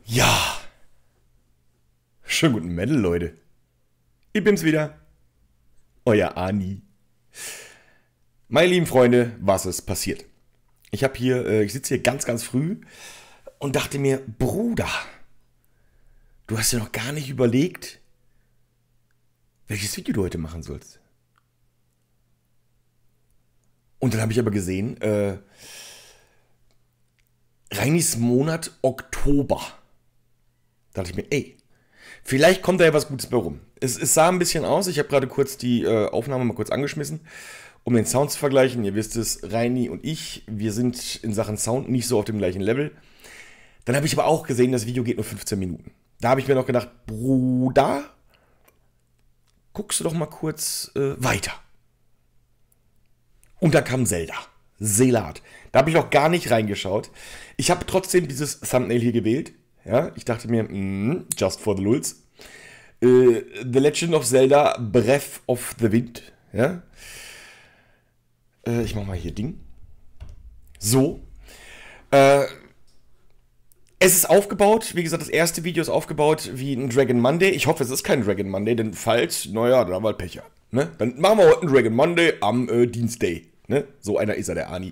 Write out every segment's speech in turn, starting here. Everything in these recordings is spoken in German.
Ja, schönen guten Metal, Leute. Ich bin's wieder, euer Ani. Meine lieben Freunde, was ist passiert? Ich sitze hier ganz früh und dachte mir, Bruder, du hast dir noch gar nicht überlegt, welches Video du heute machen sollst. Und dann habe ich aber gesehen, Reinis Monat Oktober. Da dachte ich mir, ey, vielleicht kommt da ja was Gutes bei rum. Es sah ein bisschen aus, ich habe gerade kurz die Aufnahme mal kurz angeschmissen, um den Sound zu vergleichen. Ihr wisst es, Reini und ich, wir sind in Sachen Sound nicht so auf dem gleichen Level. Dann habe ich aber auch gesehen, das Video geht nur 15 Minuten. Da habe ich mir noch gedacht, Bruder, guckst du doch mal kurz weiter. Und da kam Zelda. Selat. Da habe ich noch gar nicht reingeschaut. Ich habe trotzdem dieses Thumbnail hier gewählt. Ja, ich dachte mir, just for the lulz. The Legend of Zelda Breath of the Wind. Ja. Ich mache mal hier Ding. So. Es ist aufgebaut, wie gesagt, das erste Video ist aufgebaut wie ein Dragon Monday. Ich hoffe, es ist kein Dragon Monday, denn falls, naja, dann haben wir halt Pech. Ne? Dann machen wir heute einen Dragon Monday am Dienstday. Ne? So einer ist er, der Ani.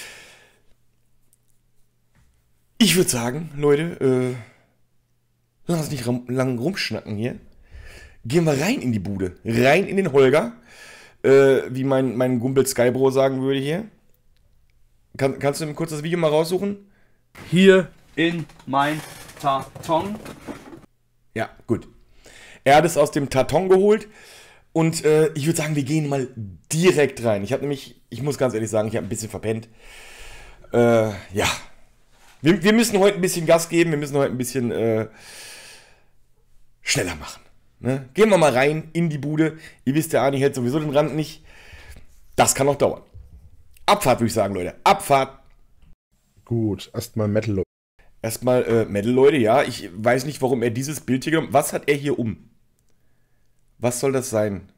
Ich würde sagen, Leute, lass uns nicht lang rumschnacken hier. Gehen wir rein in die Bude. Rein in den Holger. Wie mein Gumpel Skybro sagen würde hier. Kannst du mir kurz das Video mal raussuchen? Hier in mein Karton. Ja, gut. Er hat es aus dem Karton geholt. Und ich würde sagen, wir gehen mal direkt rein. Ich muss ganz ehrlich sagen, ich habe ein bisschen verpennt. Ja. Wir müssen heute ein bisschen Gas geben. Wir müssen heute ein bisschen schneller machen. Ne? Gehen wir mal rein in die Bude. Ihr wisst, der Ani hält sowieso den Rand nicht. Das kann noch dauern. Abfahrt, würde ich sagen, Leute. Abfahrt. Gut, erstmal Metal, Leute. Erstmal Metal, Leute, ja. Ich weiß nicht, warum er dieses Bild hier genommen hat. Was hat er hier um? Was soll das sein?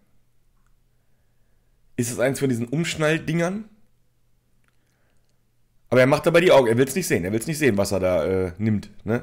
Ist es eins von diesen Umschnalldingern? Aber er macht dabei die Augen. Er will es nicht sehen. Er will es nicht sehen, was er da nimmt. Ne?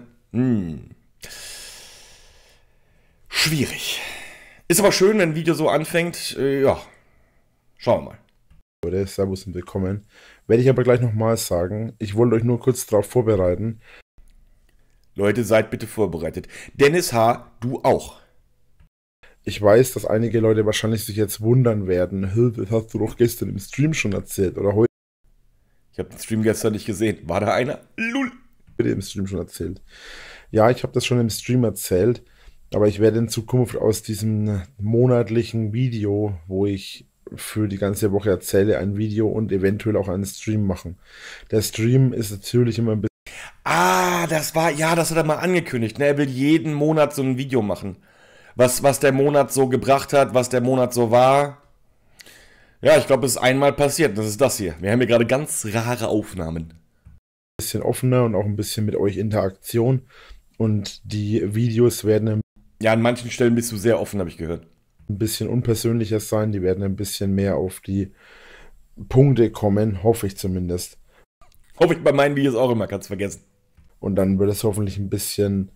Schwierig. Ist aber schön, wenn ein Video so anfängt. Ja, schauen wir mal. Leute, Servus und willkommen. Werde ich aber gleich nochmal sagen. Ich wollte euch nur kurz darauf vorbereiten. Leute, seid bitte vorbereitet. Dennis H., du auch. Ich weiß, dass einige Leute wahrscheinlich sich jetzt wundern werden. Das hast du doch gestern im Stream schon erzählt. Oder heute Ich habe den Stream gestern nicht gesehen. War da einer? Lull. im Stream schon erzählt. Ja, ich habe das schon im Stream erzählt. Aber ich werde in Zukunft aus diesem monatlichen Video, wo ich für die ganze Woche erzähle, ein Video und eventuell auch einen Stream machen. Der Stream ist natürlich immer ein bisschen... Ah, das hat er mal angekündigt. Ne? Er will jeden Monat so ein Video machen. Was der Monat so gebracht hat, was der Monat so war. Ja, ich glaube, es ist einmal passiert. Das ist das hier. Wir haben hier gerade ganz rare Aufnahmen. Bisschen offener und auch ein bisschen mit euch Interaktion. Und die Videos werden Ja, an manchen Stellen bist du sehr offen, habe ich gehört. ein bisschen unpersönlicher sein. Die werden ein bisschen mehr auf die Punkte kommen, hoffe ich zumindest. Hoffe ich bei meinen Videos auch immer, kannst vergessen. Und dann wird es hoffentlich ein bisschen...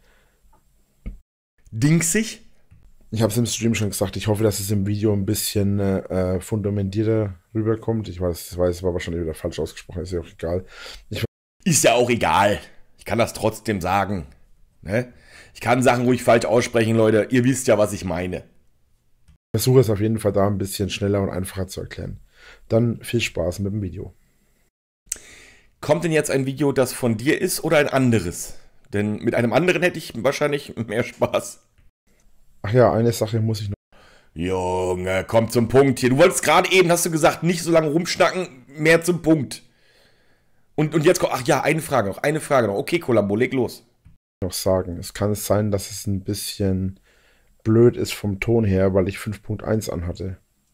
Dingsig? Ich habe es im Stream schon gesagt, ich hoffe, dass es im Video ein bisschen fundamentierter rüberkommt. Ich weiß, es war wahrscheinlich wieder falsch ausgesprochen, ist ja auch egal. Ist ja auch egal. Ich kann das trotzdem sagen. Ne? Ich kann Sachen ruhig falsch aussprechen, Leute. Ihr wisst ja, was ich meine. Versuche es auf jeden Fall da ein bisschen schneller und einfacher zu erklären. Dann viel Spaß mit dem Video. Kommt denn jetzt ein Video, das von dir ist oder ein anderes? Denn mit einem anderen hätte ich wahrscheinlich mehr Spaß. Ach ja, eine Sache muss ich noch. Junge, komm zum Punkt hier. Du wolltest gerade eben, hast du gesagt, nicht so lange rumschnacken, mehr zum Punkt. Und jetzt kommt, ach ja, eine Frage noch. Okay, Columbo, leg los. Sagen. Es kann sein, dass es ein bisschen blöd ist vom Ton her, weil ich 5.1 anhatte.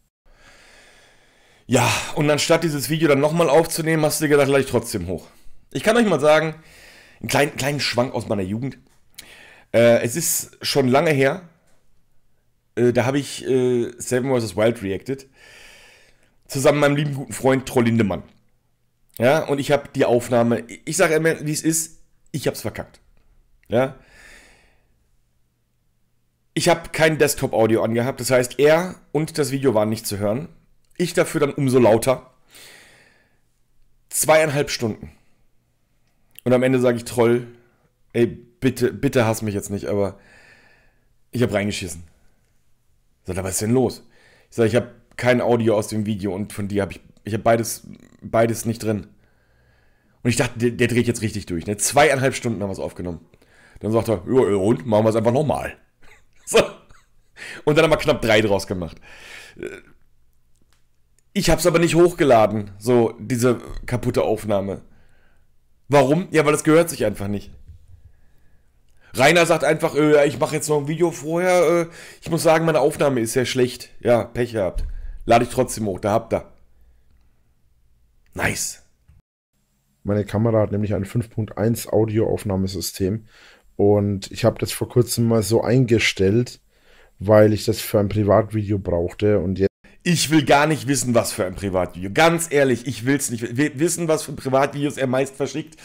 Ja, und anstatt dieses Video dann nochmal aufzunehmen, hast du dir gedacht, gleich trotzdem hoch. Ich kann euch mal sagen, einen kleinen Schwank aus meiner Jugend. Es ist schon lange her, da habe ich Seven vs. Wild reacted, zusammen mit meinem lieben guten Freund Troll Lindemann. Ja, und ich habe die Aufnahme, ich sage immer, wie es ist, ich habe es verkackt. Ja, Ich habe kein Desktop-Audio angehabt, das heißt, er und das Video waren nicht zu hören. Ich dafür dann umso lauter. 2,5 Stunden. Und am Ende sage ich, Troll, ey, bitte hass mich jetzt nicht, aber ich habe reingeschissen. Sagt er, was ist denn los? Ich sage, ich habe kein Audio aus dem Video und von dir habe ich habe beides nicht drin. Und ich dachte, der dreht jetzt richtig durch. Ne? 2,5 Stunden haben wir es aufgenommen. Dann sagt er, ja, und machen wir es einfach nochmal. So. Und dann haben wir knapp 3 draus gemacht. Ich habe es aber nicht hochgeladen, so diese kaputte Aufnahme. Warum? Ja, weil das gehört sich einfach nicht. Rainer sagt einfach, ich mache jetzt noch ein Video vorher. Ich muss sagen, meine Aufnahme ist sehr schlecht. Ja, Pech gehabt. Lade ich trotzdem hoch, da habt ihr. Nice. Meine Kamera hat nämlich ein 5.1 Audioaufnahmesystem und ich habe das vor kurzem mal so eingestellt, weil ich das für ein Privatvideo brauchte und jetzt. Ich will gar nicht wissen, was für ein Privatvideo. Ganz ehrlich, ich will es nicht wissen, was für Privatvideos er meist verschickt.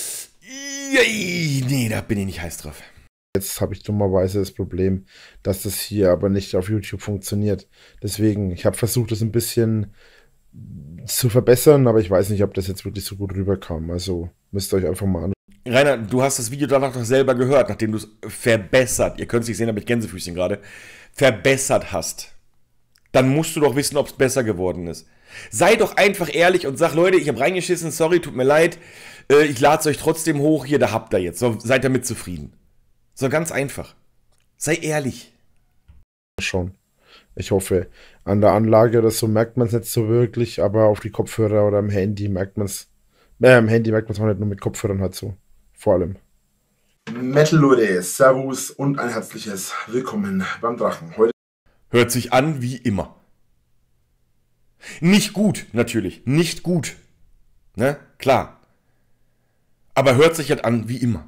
Nee, da bin ich nicht heiß drauf. Jetzt habe ich dummerweise das Problem, dass das hier aber nicht auf YouTube funktioniert. Deswegen, ich habe versucht, das ein bisschen zu verbessern, aber ich weiß nicht, ob das jetzt wirklich so gut rüberkam. Also müsst ihr euch einfach mal an. Rainer, du hast das Video danach doch selber gehört, nachdem du es verbessert, ihr könnt es nicht sehen, aber ich Gänsefüßchen gerade, verbessert hast. Dann musst du doch wissen, ob es besser geworden ist. Sei doch einfach ehrlich und sag, Leute, ich habe reingeschissen, sorry, tut mir leid, ich lade es euch trotzdem hoch, hier, da habt ihr jetzt. So, seid damit zufrieden. So ganz einfach. Sei ehrlich. Schon. Ich hoffe, an der Anlage oder so merkt man es nicht so wirklich, aber auf die Kopfhörer oder am Handy merkt man es. Am Handy merkt man es auch nicht, nur mit Kopfhörern halt so. Vor allem. Metal Leute, Servus und ein herzliches Willkommen beim Drachen. Heute hört sich an wie immer. Nicht gut, natürlich. Nicht gut. Ne? Klar. Aber hört sich halt an wie immer.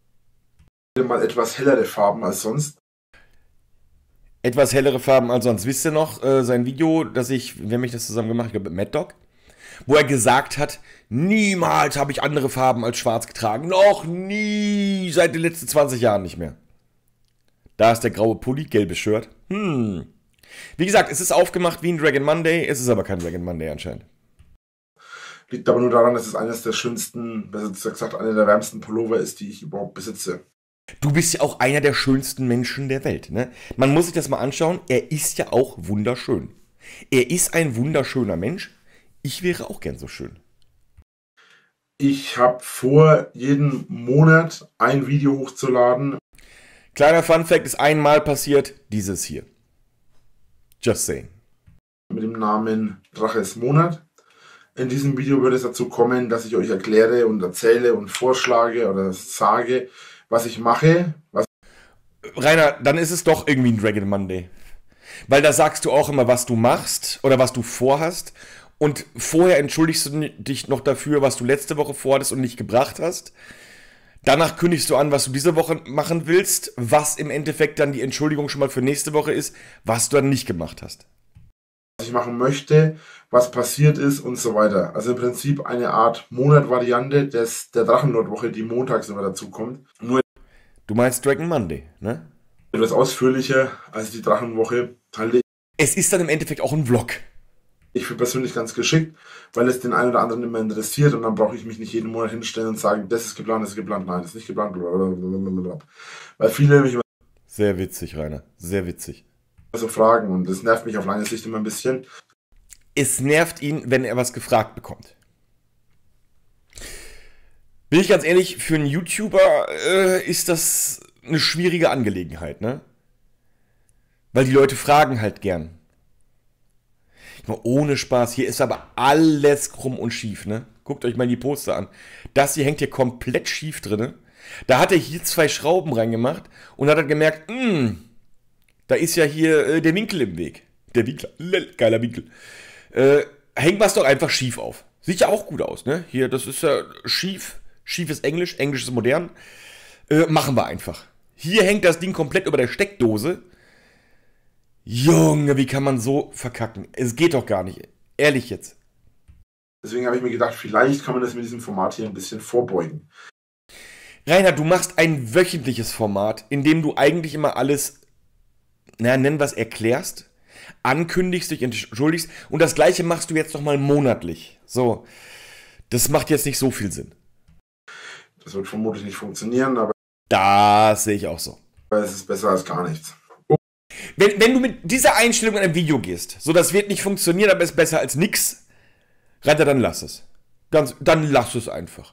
mal etwas hellere Farben als sonst. Etwas hellere Farben als sonst. Wisst ihr noch sein Video, das wir haben das zusammen gemacht, ich glaube mit Mad Dog, wo er gesagt hat, niemals habe ich andere Farben als schwarz getragen. Noch nie, seit den letzten 20 Jahren nicht mehr. Da ist der graue Pulli, gelbes Shirt. Wie gesagt, es ist aufgemacht wie ein Dragon Monday, es ist aber kein Dragon Monday anscheinend. Liegt aber nur daran, dass es eines der schönsten, besser gesagt, einer der wärmsten Pullover ist, die ich überhaupt besitze. Du bist ja auch einer der schönsten Menschen der Welt, ne? Man muss sich das mal anschauen, er ist ja auch wunderschön. Er ist ein wunderschöner Mensch. Ich wäre auch gern so schön. Ich habe vor, jeden Monat ein Video hochzuladen. Kleiner Funfact, ist einmal passiert, dieses hier. Just saying. Mit dem Namen Draches Monat. In diesem Video wird es dazu kommen, dass ich euch erkläre und erzähle und vorschlage oder sage, was ich mache. Rainer, dann ist es doch irgendwie ein Dragon Monday. Weil da sagst du auch immer, was du machst oder was du vorhast. Und vorher entschuldigst du dich noch dafür, was du letzte Woche vorhattest und nicht gebracht hast. Danach kündigst du an, was du diese Woche machen willst, was im Endeffekt dann die Entschuldigung schon mal für nächste Woche ist, was du dann nicht gemacht hast. Was ich machen möchte, was passiert ist und so weiter. Also im Prinzip eine Art Monatvariante der Drachenlordwoche, die montags immer dazu kommt. Nur du meinst Dragon Monday, ne? Etwas ausführlicher als die Drachenwoche halte es ist dann im Endeffekt auch ein Vlog. ich für persönlich ganz geschickt, weil es den einen oder anderen immer interessiert und dann brauche ich mich nicht jeden Monat hinstellen und sagen, das ist geplant, nein, das ist nicht geplant, blablabla. Weil viele mich immer sehr witzig, Rainer, sehr witzig. so fragen und das nervt mich auf lange Sicht immer ein bisschen. Es nervt ihn, wenn er was gefragt bekommt. Bin ich ganz ehrlich, für einen YouTuber ist das eine schwierige Angelegenheit, ne? Weil die Leute fragen halt gern. Ich meine, ohne Spaß, hier ist aber alles krumm und schief, ne? Guckt euch mal die Poster an. Das hier hängt hier komplett schief drin. Da hat er hier 2 Schrauben reingemacht und hat dann gemerkt, da ist ja hier der Winkel im Weg. Der Winkel, geiler Winkel. Hängen wir es doch einfach schief auf. Sieht ja auch gut aus, ne? Hier, das ist ja schief. Schief ist Englisch, Englisch ist modern. Machen wir einfach. Hier hängt das Ding komplett über der Steckdose. Junge, wie kann man so verkacken? Es geht doch gar nicht. Ehrlich jetzt. Deswegen habe ich mir gedacht, vielleicht kann man das mit diesem Format hier ein bisschen vorbeugen. Rainer, du machst ein wöchentliches Format, in dem du eigentlich immer alles nennen wir es, erklärst, ankündigst, dich entschuldigst und das gleiche machst du jetzt nochmal monatlich. So, das macht jetzt nicht so viel Sinn. Das wird vermutlich nicht funktionieren, aber das sehe ich auch so. es ist besser als gar nichts. Wenn du mit dieser Einstellung in ein Video gehst, so das wird nicht funktionieren, aber ist besser als nix, Reiter, dann lass es. Dann lass es einfach.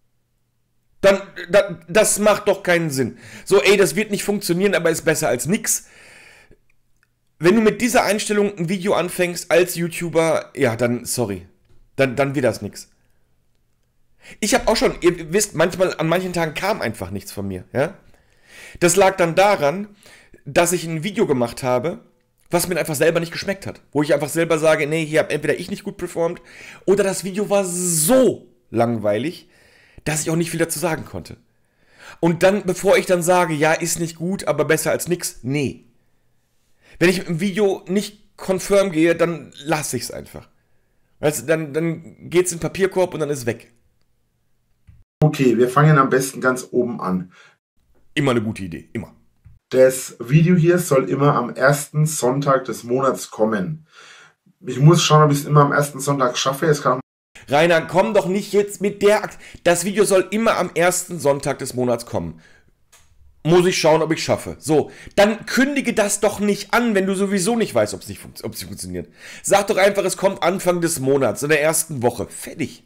Das macht doch keinen Sinn. So, ey, das wird nicht funktionieren, aber ist besser als nix. Wenn du mit dieser Einstellung ein Video anfängst als YouTuber, ja, dann, sorry. Dann wird das nix. Ich habe auch schon, ihr wisst, manchmal, an manchen Tagen kam einfach nichts von mir, ja. Das lag dann daran, dass ich ein Video gemacht habe, was mir einfach selber nicht geschmeckt hat. Wo ich einfach selber sage, nee, hier habe entweder ich nicht gut performt, oder das Video war so langweilig, dass ich auch nicht viel dazu sagen konnte. Und dann, bevor ich dann sage, ja, ist nicht gut, aber besser als nix, nee. Wenn ich im Video nicht confirm gehe, dann lasse ich es einfach. Weißt du, dann geht's in den Papierkorb und dann ist es weg. Okay, wir fangen am besten ganz oben an. Immer eine gute Idee, immer. Das Video hier soll immer am ersten Sonntag des Monats kommen. Ich muss schauen, ob ich es immer am ersten Sonntag schaffe. Es kann Rainer, komm doch nicht jetzt mit der Das Video soll immer am ersten Sonntag des Monats kommen. Muss ich schauen, ob ich schaffe. So, dann kündige das doch nicht an, wenn du sowieso nicht weißt, ob es funktioniert. Sag doch einfach, es kommt Anfang des Monats, in der ersten Woche. Fertig.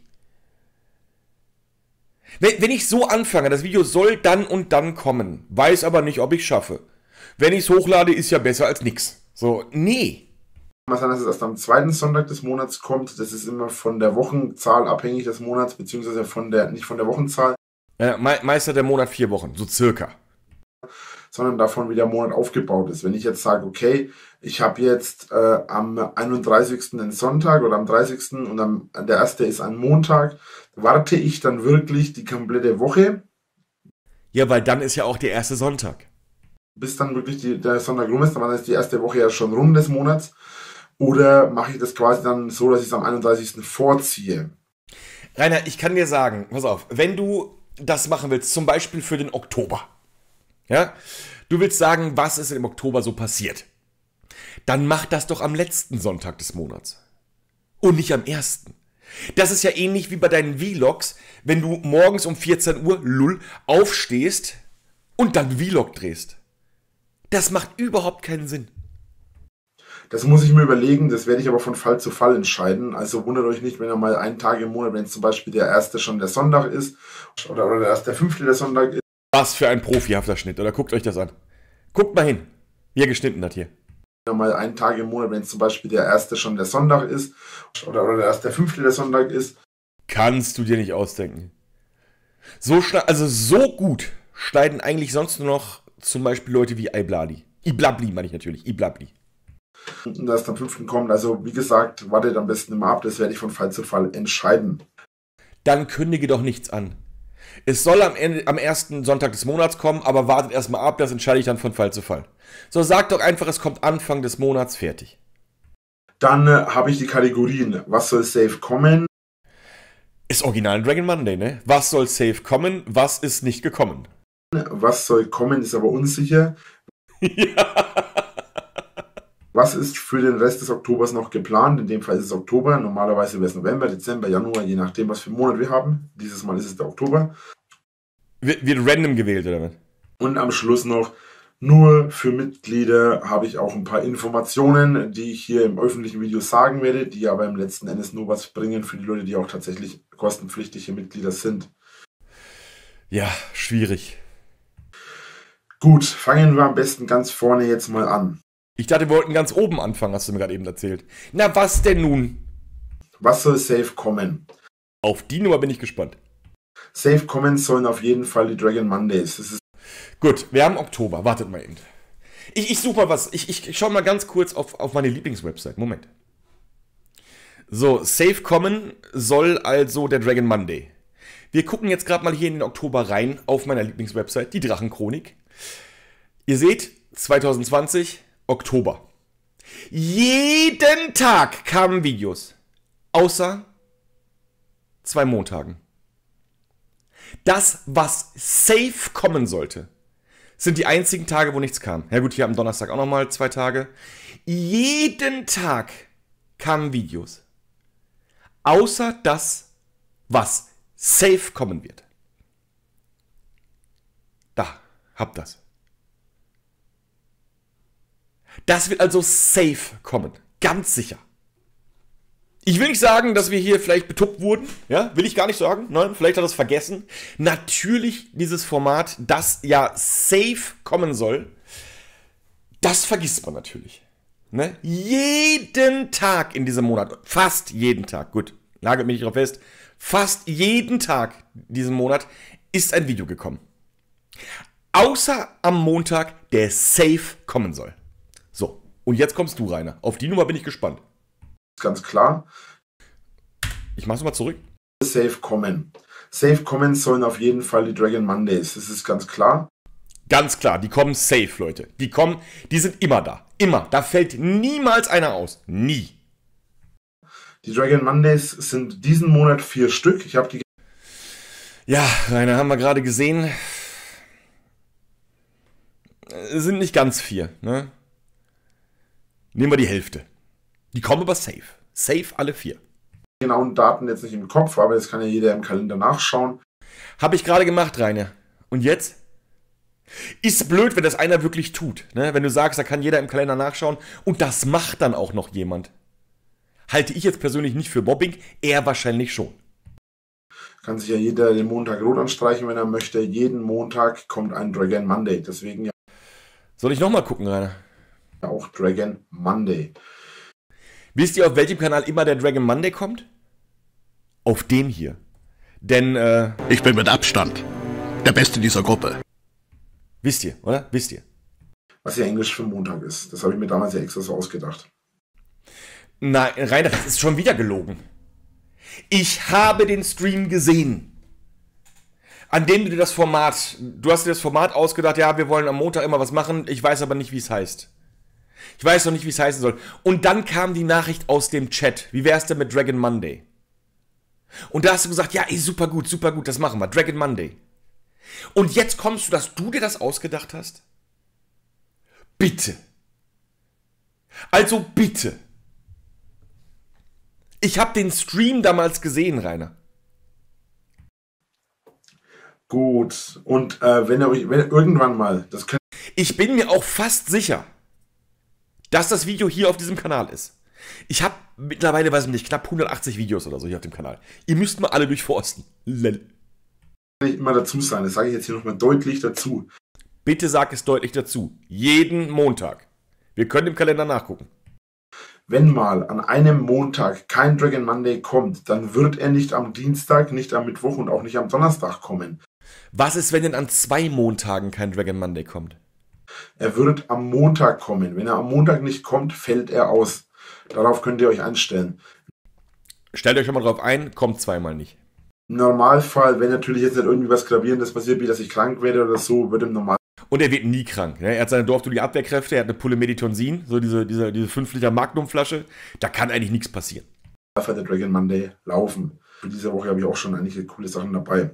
Wenn ich so anfange, das Video soll dann und dann kommen, weiß aber nicht, ob ich schaffe. Wenn ich es hochlade, ist ja besser als nix. So, nee. kann sein, dass es erst am zweiten Sonntag des Monats kommt. Das ist immer von der Wochenzahl abhängig des Monats, beziehungsweise nicht von der Wochenzahl. Meist hat der Monat 4 Wochen, so circa. Sondern davon, wie der Monat aufgebaut ist. Wenn ich jetzt sage, okay, ich habe jetzt am 31. den Sonntag oder am 30. und der erste ist ein Montag, warte ich dann wirklich die komplette Woche. Ja, weil dann ist ja auch der erste Sonntag. Bis dann wirklich der Sonntag rum ist, dann ist die erste Woche ja schon rum des Monats. Oder mache ich das quasi dann so, dass ich es am 31. vorziehe? Rainer, ich kann dir sagen, pass auf, wenn du das machen willst, zum Beispiel für den Oktober, ja, du willst sagen, was ist im Oktober so passiert, dann mach das doch am letzten Sonntag des Monats und nicht am ersten. Das ist ja ähnlich wie bei deinen Vlogs, wenn du morgens um 14 Uhr, aufstehst und dann Vlog drehst. Das macht überhaupt keinen Sinn. Das muss ich mir überlegen, das werde ich aber von Fall zu Fall entscheiden. Also wundert euch nicht, wenn ihr mal einen Tag im Monat, wenn es zum Beispiel der erste schon der Sonntag ist oder der fünfte der Sonntag ist. Was für ein profihafter Schnitt, oder guckt euch das an. Guckt mal hin, wie er geschnitten hat hier. Mal einen Tag im Monat, wenn es zum Beispiel der erste schon der Sonntag ist oder der fünfte der Sonntag ist. Kannst du dir nicht ausdenken. So gut schneiden eigentlich sonst nur noch zum Beispiel Leute wie Iblabli. Iblabli meine ich natürlich, Iblabli. Und das am 5. kommt, also wie gesagt, wartet am besten immer ab, das werde ich von Fall zu Fall entscheiden. Dann kündige doch nichts an. Es soll am ersten Sonntag des Monats kommen, aber wartet erstmal ab, das entscheide ich dann von Fall zu Fall. So, sag doch einfach, es kommt Anfang des Monats, fertig. Dann habe ich die Kategorien, was soll safe kommen? Ist original Dragon Monday, ne? Was soll safe kommen, was ist nicht gekommen? Was soll kommen, ist aber unsicher. Ja. Was ist für den Rest des Oktobers noch geplant? In dem Fall ist es Oktober. Normalerweise wäre es November, Dezember, Januar, je nachdem, was für einen Monat wir haben. Dieses Mal ist es der Oktober. Wird random gewählt, oder was? Und am Schluss noch, nur für Mitglieder habe ich auch ein paar Informationen, die ich hier im öffentlichen Video sagen werde, die aber im letzten Endes nur was bringen für die Leute, die auch tatsächlich kostenpflichtige Mitglieder sind. Ja, schwierig. Gut, fangen wir am besten ganz vorne jetzt mal an. Ich dachte, wir wollten ganz oben anfangen, hast du mir gerade eben erzählt. Na, was denn nun? Was soll safe kommen? Auf die Nummer bin ich gespannt. Safe kommen sollen auf jeden Fall die Dragon Mondays. Das ist Gut, wir haben Oktober. Wartet mal eben. Ich suche mal was. Ich schaue mal ganz kurz auf meine Lieblingswebsite. Moment. So, safe kommen soll also der Dragon Monday. Wir gucken jetzt gerade mal hier in den Oktober rein auf meiner Lieblingswebsite, die Drachenchronik. Ihr seht, 2020, Oktober. Jeden Tag kamen Videos. Außer 2 Montagen. Das, was safe kommen sollte. sind die einzigen Tage, wo nichts kam. Ja gut, hier am Donnerstag auch nochmal 2 Tage. Jeden Tag kamen Videos. Außer das, was safe kommen wird. Da, habt das. Das wird also safe kommen. Ganz sicher. Ich will nicht sagen, dass wir hier vielleicht betuppt wurden. Ja, will ich gar nicht sagen. Nein, vielleicht hat er es vergessen. Natürlich dieses Format, das ja safe kommen soll, das vergisst man natürlich. Ne? Jeden Tag in diesem Monat, fast jeden Tag, gut, nagelt mich nicht drauf fest, fast jeden Tag diesen Monat ist ein Video gekommen. Außer am Montag, der safe kommen soll. So, und jetzt kommst du, Rainer. Auf die Nummer bin ich gespannt. Ganz klar. Ich mach's mal zurück. Safe kommen. Safe kommen sollen auf jeden Fall die Dragon Mondays. Das ist ganz klar. Ganz klar, die kommen safe, Leute. Die kommen, die sind immer da. Immer. Da fällt niemals einer aus. Nie. Die Dragon Mondays sind diesen Monat 4 Stück. Ich habe die... Ja, Rainer, haben wir gerade gesehen. Sind nicht ganz 4, ne? Nehmen wir die Hälfte. Die kommen aber safe. Safe alle 4. Genauen Daten jetzt nicht im Kopf, aber das kann ja jeder im Kalender nachschauen. Habe ich gerade gemacht, Rainer. Und jetzt? Ist blöd, wenn das einer wirklich tut. Ne? Wenn du sagst, da kann jeder im Kalender nachschauen und das macht dann auch noch jemand. Halte ich jetzt persönlich nicht für Mobbing, er wahrscheinlich schon. Kann sich ja jeder den Montag rot anstreichen, wenn er möchte. Jeden Montag kommt ein Dragon Monday. Deswegen ja Soll ich nochmal gucken, Rainer? auch Dragon Monday. Wisst ihr, auf welchem Kanal immer der Dragon Monday kommt? Auf dem hier. Denn, Ich bin mit Abstand der Beste dieser Gruppe. wisst ihr, oder? Wisst ihr? Was ja Englisch für Montag ist. Das habe ich mir damals ja extra so ausgedacht. Nein, Rainer, das ist schon wieder gelogen. Ich habe den Stream gesehen. An dem du dir das Format, du hast dir das Format ausgedacht, ja, wir wollen am Montag immer was machen, ich weiß aber nicht, wie es heißt. Ich weiß noch nicht, wie es heißen soll. Und dann kam die Nachricht aus dem Chat, wie wär's denn mit Dragon Monday? Und da hast du gesagt, ja, ey, super gut, das machen wir, Dragon Monday. Und jetzt kommst du, dass du dir das ausgedacht hast? Bitte. Also bitte. Ich habe den Stream damals gesehen, Rainer. Gut. Und wenn irgendwann mal, das könnt Ich bin mir auch fast sicher, dass das Video hier auf diesem Kanal ist. Ich habe mittlerweile, weiß ich nicht, knapp 180 Videos oder so hier auf dem Kanal. Ihr müsst mal alle durchforsten. nicht immer dazu sein. Das sage ich jetzt hier nochmal deutlich dazu. Bitte sag es deutlich dazu. Jeden Montag. Wir können im Kalender nachgucken. Wenn mal an einem Montag kein Dragon Monday kommt, dann wird er nicht am Dienstag, nicht am Mittwoch und auch nicht am Donnerstag kommen. Was ist, wenn denn an 2 Montagen kein Dragon Monday kommt? Er wird am Montag kommen. Wenn er am Montag nicht kommt, fällt er aus. Darauf könnt ihr euch einstellen. Stellt euch schon mal drauf ein, kommt zweimal nicht. Im Normalfall, wenn natürlich jetzt nicht irgendwie was Gravierendes passiert, wie dass ich krank werde oder so, wird im Normalfall Und er wird nie krank. Ne? Er hat seine dorftuliche Abwehrkräfte, er hat eine Pulle Meditonsin, so diese 5 Liter Magnumflasche. Da kann eigentlich nichts passieren. der Dragon Monday laufen. Für diese Woche habe ich auch schon einige coole Sachen dabei.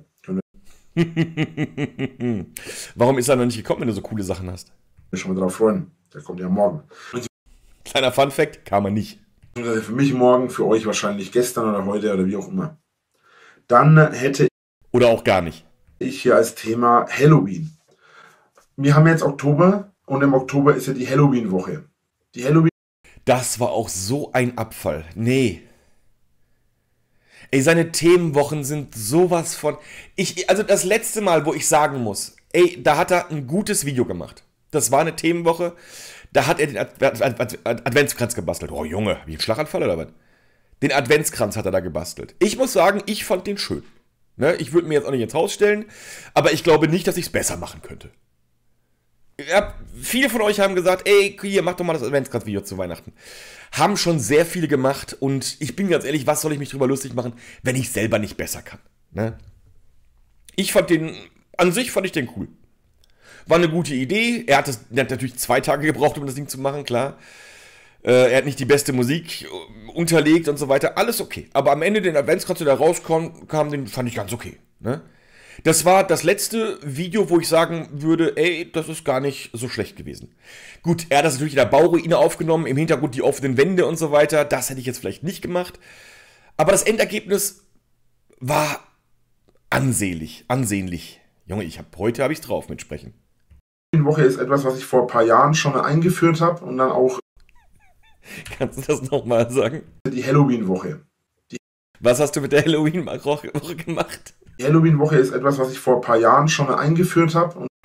Warum ist er noch nicht gekommen, wenn du so coole Sachen hast? Ich schon mal drauf freuen. Der kommt ja morgen. Kleiner Funfact, kam er nicht. Für mich morgen, für euch wahrscheinlich gestern oder heute oder wie auch immer. Dann hätte Oder auch gar nicht. ich hier als Thema Halloween. Wir haben jetzt Oktober und im Oktober ist ja die Halloween-Woche. Die Halloween Das war auch so ein Abfall. Nee. Ey, seine Themenwochen sind sowas von... Also das letzte Mal, wo ich sagen muss, ey, da hat er ein gutes Video gemacht. Das war eine Themenwoche. Da hat er den Adventskranz gebastelt. Oh Junge, wie ein Schlaganfall oder was? Den Adventskranz hat er da gebastelt. Ich muss sagen, ich fand den schön. Ne? Ich würde mir jetzt auch nicht ins Haus stellen, aber ich glaube nicht, dass ich es besser machen könnte. Ja, viele von euch haben gesagt, ey, hier, mach doch mal das Adventskranz-Video zu Weihnachten. Haben schon sehr viele gemacht und ich bin ganz ehrlich, was soll ich mich drüber lustig machen, wenn ich selber nicht besser kann? Ne? An sich fand ich den cool. War eine gute Idee. Er hat natürlich 2 Tage gebraucht, um das Ding zu machen, klar. Er hat nicht die beste Musik unterlegt und so weiter. Alles okay. Aber am Ende den Adventskranz, der da rauskam, den fand ich ganz okay. Ne? Das war das letzte Video, wo ich sagen würde, ey, das ist gar nicht so schlecht gewesen. Gut, er hat das natürlich in der Bauruine aufgenommen, im Hintergrund die offenen Wände und so weiter. Das hätte ich jetzt vielleicht nicht gemacht. Aber das Endergebnis war ansehnlich. Junge, heute habe ich es drauf mit Sprechen. Die Woche ist etwas, was ich vor ein paar Jahren schon mal eingeführt habe und dann auch Kannst du das nochmal sagen? die Halloween-Woche. Was hast du mit der Halloween-Woche gemacht? Die Halloween-Woche ist etwas, was ich vor ein paar Jahren schon mal eingeführt habe. Und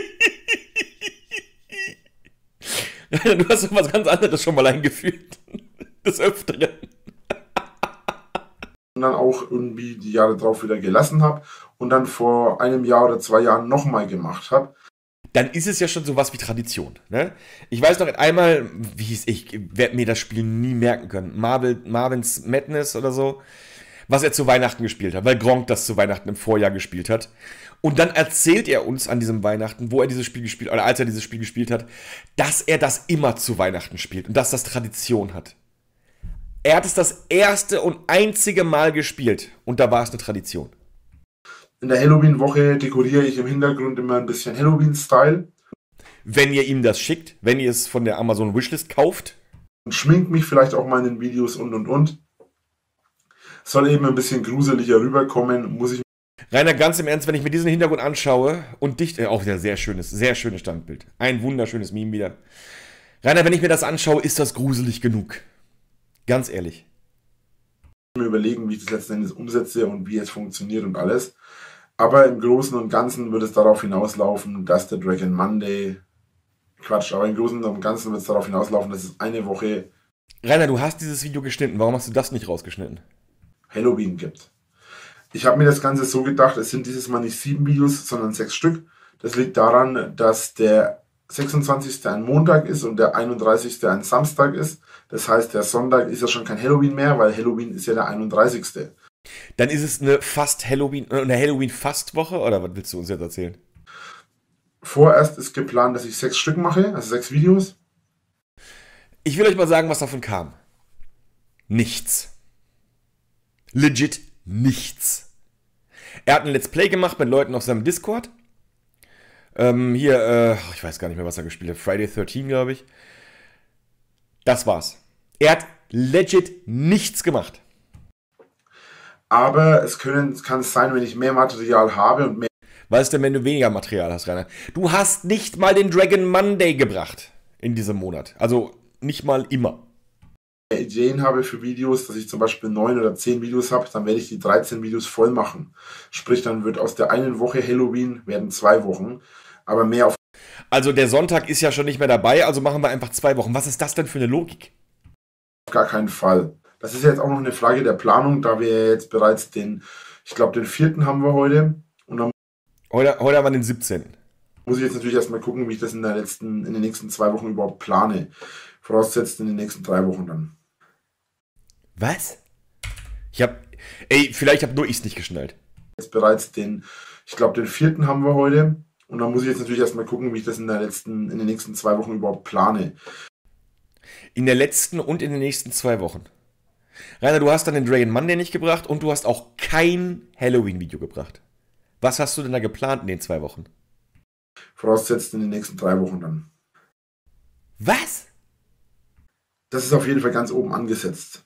Du hast doch was ganz anderes schon mal eingeführt. Des Öfteren. dann auch irgendwie die Jahre drauf wieder gelassen habe und dann vor einem Jahr oder 2 Jahren nochmal gemacht habe. Dann ist es ja schon sowas wie Tradition. Ne? Ich weiß noch einmal, ich werde mir das Spiel nie merken können. Marvin's Madness oder so, was er zu Weihnachten gespielt hat, weil Gronk das zu Weihnachten im Vorjahr gespielt hat. Und dann erzählt er uns an diesem Weihnachten, wo er dieses Spiel gespielt, oder als er dieses Spiel gespielt hat, dass er das immer zu Weihnachten spielt und dass das Tradition hat. Er hat es das erste und einzige Mal gespielt und da war es eine Tradition. In der Halloween-Woche dekoriere ich im Hintergrund immer ein bisschen Halloween-Style. Wenn ihr ihm das schickt, wenn ihr es von der Amazon Wishlist kauft. Und schminkt mich vielleicht auch mal in den Videos und. Soll eben ein bisschen gruseliger rüberkommen, muss ich. Rainer, ganz im Ernst, wenn ich mir diesen Hintergrund anschaue und dich, auch ein sehr schönes Standbild. Ein wunderschönes Meme wieder. Rainer, wenn ich mir das anschaue, ist das gruselig genug. Ganz ehrlich. Mir überlegen, wie ich das letzten Endes umsetze und wie es funktioniert und alles. Aber im Großen und Ganzen wird es darauf hinauslaufen, dass der Dragon Monday. Aber im Großen und Ganzen wird es darauf hinauslaufen, dass es eine Woche. Rainer, du hast dieses Video geschnitten. Warum hast du das nicht rausgeschnitten? Halloween gibt. Ich habe mir das Ganze so gedacht, es sind dieses Mal nicht 7 Videos, sondern 6 Stück. Das liegt daran, dass der 26. ein Montag ist und der 31. ein Samstag ist. Das heißt, der Sonntag ist ja schon kein Halloween mehr, weil Halloween ist ja der 31. Dann ist es eine Halloween-Fastwoche, oder was willst du uns jetzt erzählen? Vorerst ist geplant, dass ich 6 Stück mache, also 6 Videos. Ich will euch mal sagen, was davon kam. Nichts. Legit nichts. Er hat ein Let's Play gemacht mit Leuten auf seinem Discord. Ich weiß gar nicht mehr, was er gespielt hat. Friday 13, glaube ich. Das war's. Er hat legit nichts gemacht. Aber kann es sein, wenn ich mehr Material habe und mehr. Was ist denn, wenn du weniger Material hast, Rainer? Du hast nicht mal den Dragon Monday gebracht in diesem Monat. Also nicht mal immer. Ideen habe für Videos, dass ich zum Beispiel 9 oder 10 Videos habe, dann werde ich die 13 Videos voll machen. Sprich, dann wird aus der einen Woche Halloween werden 2 Wochen, aber mehr auf. Also der Sonntag ist ja schon nicht mehr dabei, also machen wir einfach 2 Wochen. Was ist das denn für eine Logik? Auf gar keinen Fall. Das ist jetzt auch noch eine Frage der Planung, da wir jetzt bereits den 4. haben wir heute. Und dann heute haben wir den 17. Muss ich jetzt natürlich erstmal gucken, wie ich das in den nächsten 2 Wochen überhaupt plane. Voraussetzt in den nächsten 3 Wochen dann. Was? Vielleicht habe nur ich es nicht geschnallt. Jetzt bereits den 4. haben wir heute. Und dann muss ich jetzt natürlich erstmal gucken, wie ich das in den nächsten 2 Wochen überhaupt plane. In der letzten und in den nächsten 2 Wochen. Rainer, du hast dann den Dragon Monday nicht gebracht und du hast auch kein Halloween-Video gebracht. Was hast du denn da geplant in den 2 Wochen? Voraussetzt in den nächsten 3 Wochen dann. Was? Das ist auf jeden Fall ganz oben angesetzt.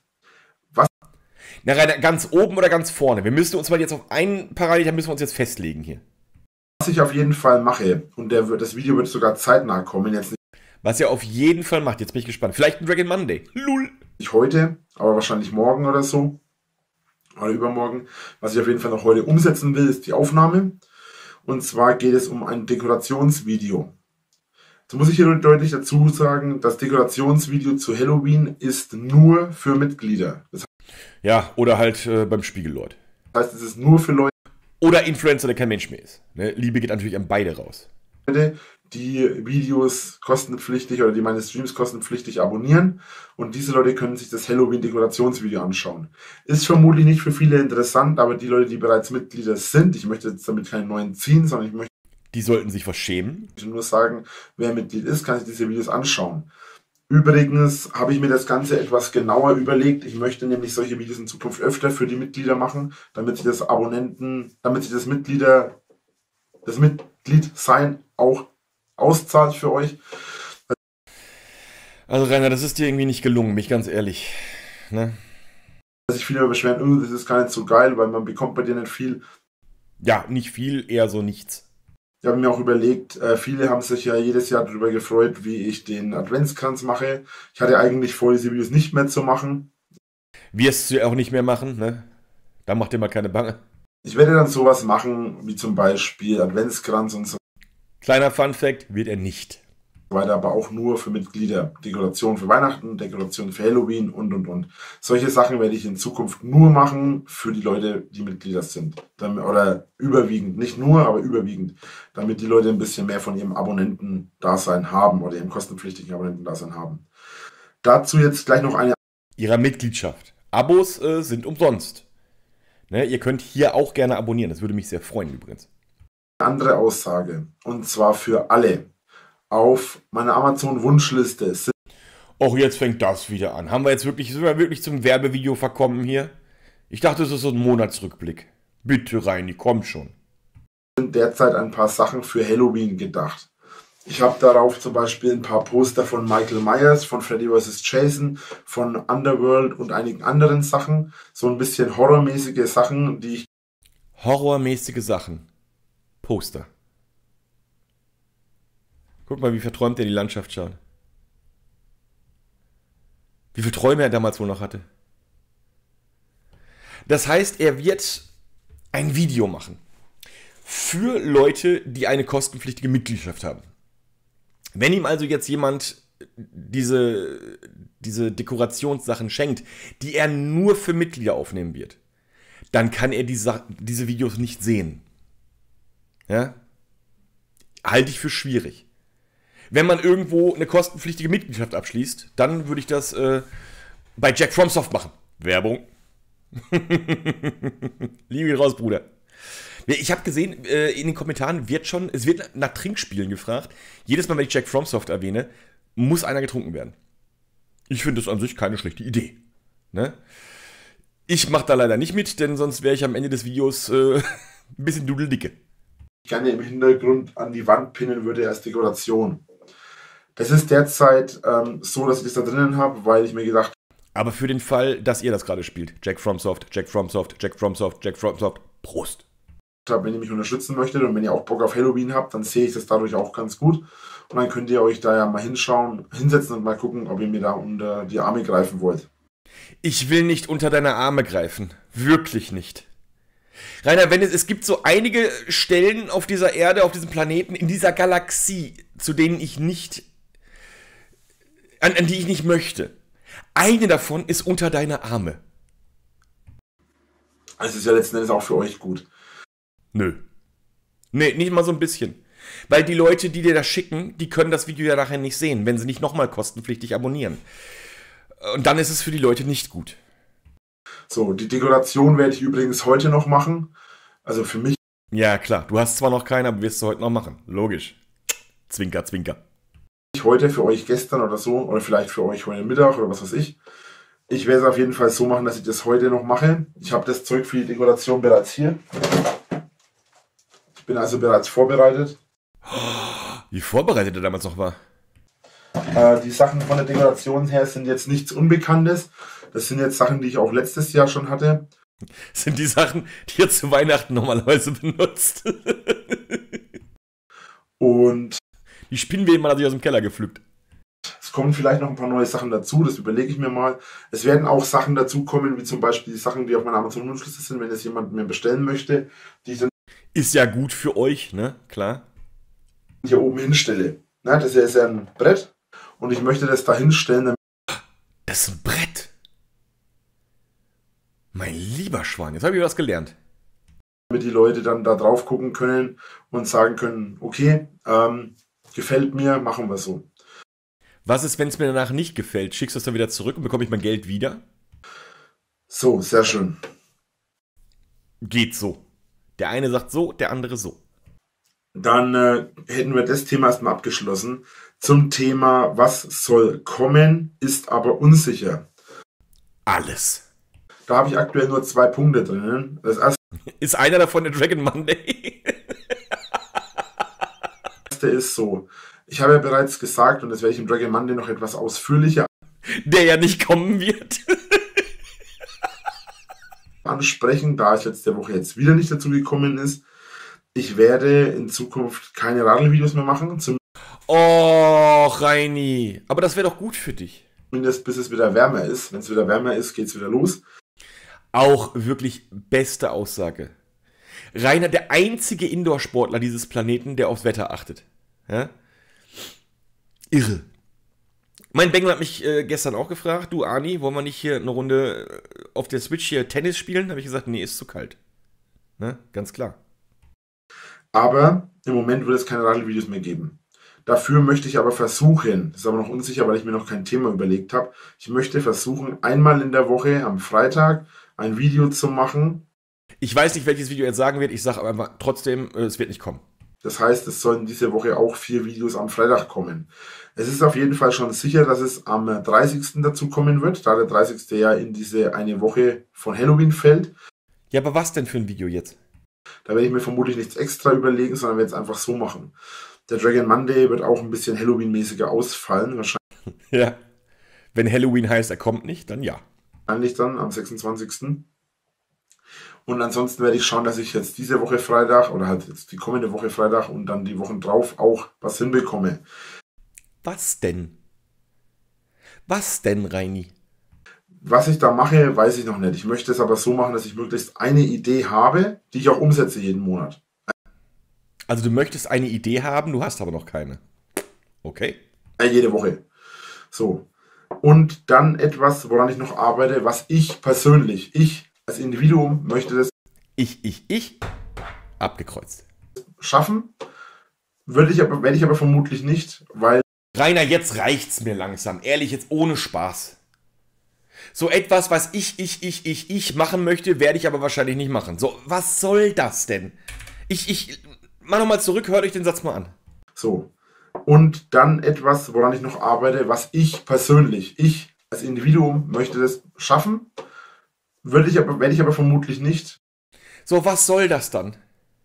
Na, Rainer, ganz oben oder ganz vorne? Wir müssen uns mal jetzt auf einen Parameter jetzt festlegen hier. Was ich auf jeden Fall mache, und das Video wird sogar zeitnah kommen, jetzt Was ihr auf jeden Fall macht, jetzt bin ich gespannt. Vielleicht ein Dragon Monday. Lul. nicht heute, aber wahrscheinlich morgen oder so. Oder übermorgen. Was ich auf jeden Fall noch heute umsetzen will, ist die Aufnahme. Und zwar geht es um ein Dekorationsvideo. Jetzt muss ich hier deutlich dazu sagen, das Dekorationsvideo zu Halloween ist nur für Mitglieder. Das Ja, oder halt beim Spiegellord. heißt, es ist nur für Leute, Oder Influencer, der kein Mensch mehr ist. Ne? Liebe geht natürlich an beide raus. die Videos kostenpflichtig oder die meine Streams kostenpflichtig abonnieren. Und diese Leute können sich das Halloween-Dekorationsvideo anschauen. Ist vermutlich nicht für viele interessant, aber die Leute, die bereits Mitglieder sind, ich möchte jetzt damit keinen neuen ziehen, sondern ich möchte Die sollten sich was schämen. nur sagen, wer Mitglied ist, kann sich diese Videos anschauen. Übrigens habe ich mir das Ganze etwas genauer überlegt. Ich möchte nämlich solche Videos in Zukunft öfter für die Mitglieder machen, damit sich das Mitgliedsein auch auszahlt für euch. Also Rainer, das ist dir irgendwie nicht gelungen, bin ich ganz ehrlich. Ne? Dass sich viele beschweren, oh, das ist gar nicht so geil, weil man bekommt bei dir nicht viel. Ja, nicht viel, eher so nichts. Ich habe mir auch überlegt, viele haben sich ja jedes Jahr darüber gefreut, wie ich den Adventskranz mache. Ich hatte eigentlich vor, diese Videos nicht mehr zu machen. Wirst du ja auch nicht mehr machen, ne? Da macht dir mal keine Bange. Ich werde dann sowas machen, wie zum Beispiel Adventskranz und so Kleiner Funfact, wird er nicht. weiter, aber auch nur für Mitglieder. Dekoration für Weihnachten, Dekoration für Halloween und. Solche Sachen werde ich in Zukunft nur machen für die Leute, die Mitglieder sind. Oder überwiegend, nicht nur, aber überwiegend. Damit die Leute ein bisschen mehr von ihrem Abonnentendasein haben oder ihrem kostenpflichtigen Abonnentendasein haben. Dazu jetzt gleich noch eine Ihrer Mitgliedschaft. Abos sind umsonst. Ne? Ihr könnt hier auch gerne abonnieren, das würde mich sehr freuen übrigens. andere Aussage. Und zwar für alle. Auf meiner Amazon-Wunschliste sind Och, jetzt fängt das wieder an. Sind wir wirklich zum Werbevideo verkommen hier? Ich dachte, es ist so ein Monatsrückblick. Bitte, Reini, komm schon. derzeit ein paar Sachen für Halloween gedacht. Ich habe darauf zum Beispiel ein paar Poster von Michael Myers, von Freddy vs. Jason, von Underworld und einigen anderen Sachen. So ein bisschen horrormäßige Sachen, die ich Horrormäßige Sachen. Poster. Guck mal, wie verträumt er die Landschaft schaut. Wie viele Träume er damals wohl noch hatte. Das heißt, er wird ein Video machen. Für Leute, die eine kostenpflichtige Mitgliedschaft haben. Wenn ihm also jetzt jemand diese Dekorationssachen schenkt, die er nur für Mitglieder aufnehmen wird, dann kann er diese Videos nicht sehen. Ja? Halte ich für schwierig. Wenn man irgendwo eine kostenpflichtige Mitgliedschaft abschließt, dann würde ich das bei Jack FromSoft machen. Werbung. Liebe geht raus, Bruder. Ich habe gesehen, in den Kommentaren es wird nach Trinkspielen gefragt. Jedes Mal, wenn ich Jack FromSoft erwähne, muss einer getrunken werden. Ich finde das an sich keine schlechte Idee. Ne? Ich mache da leider nicht mit, denn sonst wäre ich am Ende des Videos ein bisschen dudeldicke. gerne im Hintergrund an die Wand pinnen würde als Dekoration. Das ist derzeit so, dass ich das da drinnen habe, weil ich mir gedacht Aber für den Fall, dass ihr das gerade spielt, Jack FromSoft, Jack FromSoft, Jack FromSoft, Jack FromSoft, Prost. habe, wenn ihr mich unterstützen möchtet und wenn ihr auch Bock auf Halloween habt, dann sehe ich das dadurch auch ganz gut. Und dann könnt ihr euch da ja mal hinsetzen und mal gucken, ob ihr mir da unter die Arme greifen wollt. Ich will nicht unter deine Arme greifen. Wirklich nicht. Rainer, es gibt so einige Stellen auf dieser Erde, auf diesem Planeten, in dieser Galaxie, an die ich nicht möchte. Eine davon ist unter deine Arme. Also ist ja letzten Endes auch für euch gut. Nö. Nee, nicht mal so ein bisschen. Weil die Leute, die dir das schicken, die können das Video ja nachher nicht sehen, wenn sie nicht nochmal kostenpflichtig abonnieren. Und dann ist es für die Leute nicht gut. So, die Dekoration werde ich übrigens heute noch machen. Also für mich Ja, klar. Du hast zwar noch keine, aber wirst du heute noch machen. Logisch. Zwinker, zwinker. heute, für euch gestern oder so, oder vielleicht für euch heute Mittag oder was weiß ich. Ich werde es auf jeden Fall so machen, dass ich das heute noch mache. Ich habe das Zeug für die Dekoration bereits hier. Ich bin also bereits vorbereitet. Wie vorbereitet er damals noch war. Die Sachen von der Dekoration her sind jetzt nichts Unbekanntes. Das sind jetzt Sachen, die ich auch letztes Jahr schon hatte. Das sind die Sachen, die ihr zu Weihnachten normalerweise benutzt. Und Die Spinnweben hat er sich aus dem Keller gepflückt. es kommen vielleicht noch ein paar neue Sachen dazu, das überlege ich mir mal. Es werden auch Sachen dazu kommen, wie zum Beispiel die Sachen, die auf meiner Amazon-Wunschliste sind, wenn jetzt jemand mir bestellen möchte, die ich dann Ist ja gut für euch, ne? Klar. hier oben hinstelle. Na, das ist ja ein Brett und ich möchte das da hinstellen, Das ist ein Brett. Mein lieber Schwan, jetzt habe ich was gelernt. damit die Leute dann da drauf gucken können und sagen können, okay, gefällt mir, machen wir so. Was ist, wenn es mir danach nicht gefällt? Schickst du es dann wieder zurück und bekomme ich mein Geld wieder? So, sehr schön. Geht so. Der eine sagt so, der andere so. Dann hätten wir das Thema erstmal abgeschlossen. Zum Thema, was soll kommen, ist aber unsicher. Alles. Da habe ich aktuell nur 2 Punkte drinnen. Das Ist einer davon der Dragon Monday? erste ist so, ich habe ja bereits gesagt, und das werde ich im Dragon Monday noch etwas ausführlicher Der ja nicht kommen wird. ansprechen, da es letzte Woche jetzt wieder nicht dazu gekommen ist. Ich werde in Zukunft keine Radl-Videos mehr machen, Oh, Reini. Aber das wäre doch gut für dich. zumindest bis es wieder wärmer ist. Wenn es wieder wärmer ist, geht es wieder los. Auch wirklich beste Aussage. Rainer, der einzige Indoor-Sportler dieses Planeten, der aufs Wetter achtet. Ja? Irre. Mein Bengel hat mich gestern auch gefragt, du Arni, wollen wir nicht hier eine Runde auf der Switch hier Tennis spielen? Da habe ich gesagt, nee, ist zu kalt. Ne? Ganz klar. Aber im Moment wird es keine Radl-Videos mehr geben. Dafür möchte ich aber versuchen, das ist aber noch unsicher, weil ich mir noch kein Thema überlegt habe, ich möchte versuchen, einmal in der Woche am Freitag ein Video zu machen. Ich weiß nicht, welches Video jetzt sagen wird, ich sage aber einfach trotzdem, es wird nicht kommen. Das heißt, es sollen diese Woche auch 4 Videos am Freitag kommen. Es ist auf jeden Fall schon sicher, dass es am 30. dazu kommen wird, da der 30. ja in diese eine Woche von Halloween fällt. Ja, aber was denn für ein Video jetzt? Da werde ich mir vermutlich nichts extra überlegen, sondern werde es einfach so machen. Der Dragon Monday wird auch ein bisschen Halloween-mäßiger ausfallen. Ja. Wenn Halloween heißt, er kommt nicht, dann ja. Wahrscheinlich dann am 26. Und ansonsten werde ich schauen, dass ich jetzt diese Woche Freitag oder halt jetzt die kommende Woche Freitag und dann die Wochen drauf auch was hinbekomme. Was denn? Was denn, Reini? Was ich da mache, weiß ich noch nicht. Ich möchte es aber so machen, dass ich möglichst eine Idee habe, die ich auch umsetze jeden Monat. Also du möchtest eine Idee haben, du hast aber noch keine. Okay. Jede Woche. So. Und dann etwas, woran ich noch arbeite, was ich persönlich, ich als Individuum möchte das Ich. Abgekreuzt. schaffen. Werde ich aber vermutlich nicht, weil Rainer, jetzt reicht's mir langsam. Ehrlich, jetzt ohne Spaß. So etwas, was ich machen möchte, werde ich aber wahrscheinlich nicht machen. So, was soll das denn? Mach nochmal zurück, hört euch den Satz mal an. so. Und dann etwas, woran ich noch arbeite, was ich persönlich, ich als Individuum möchte das schaffen. Werde ich aber vermutlich nicht. So, was soll das dann?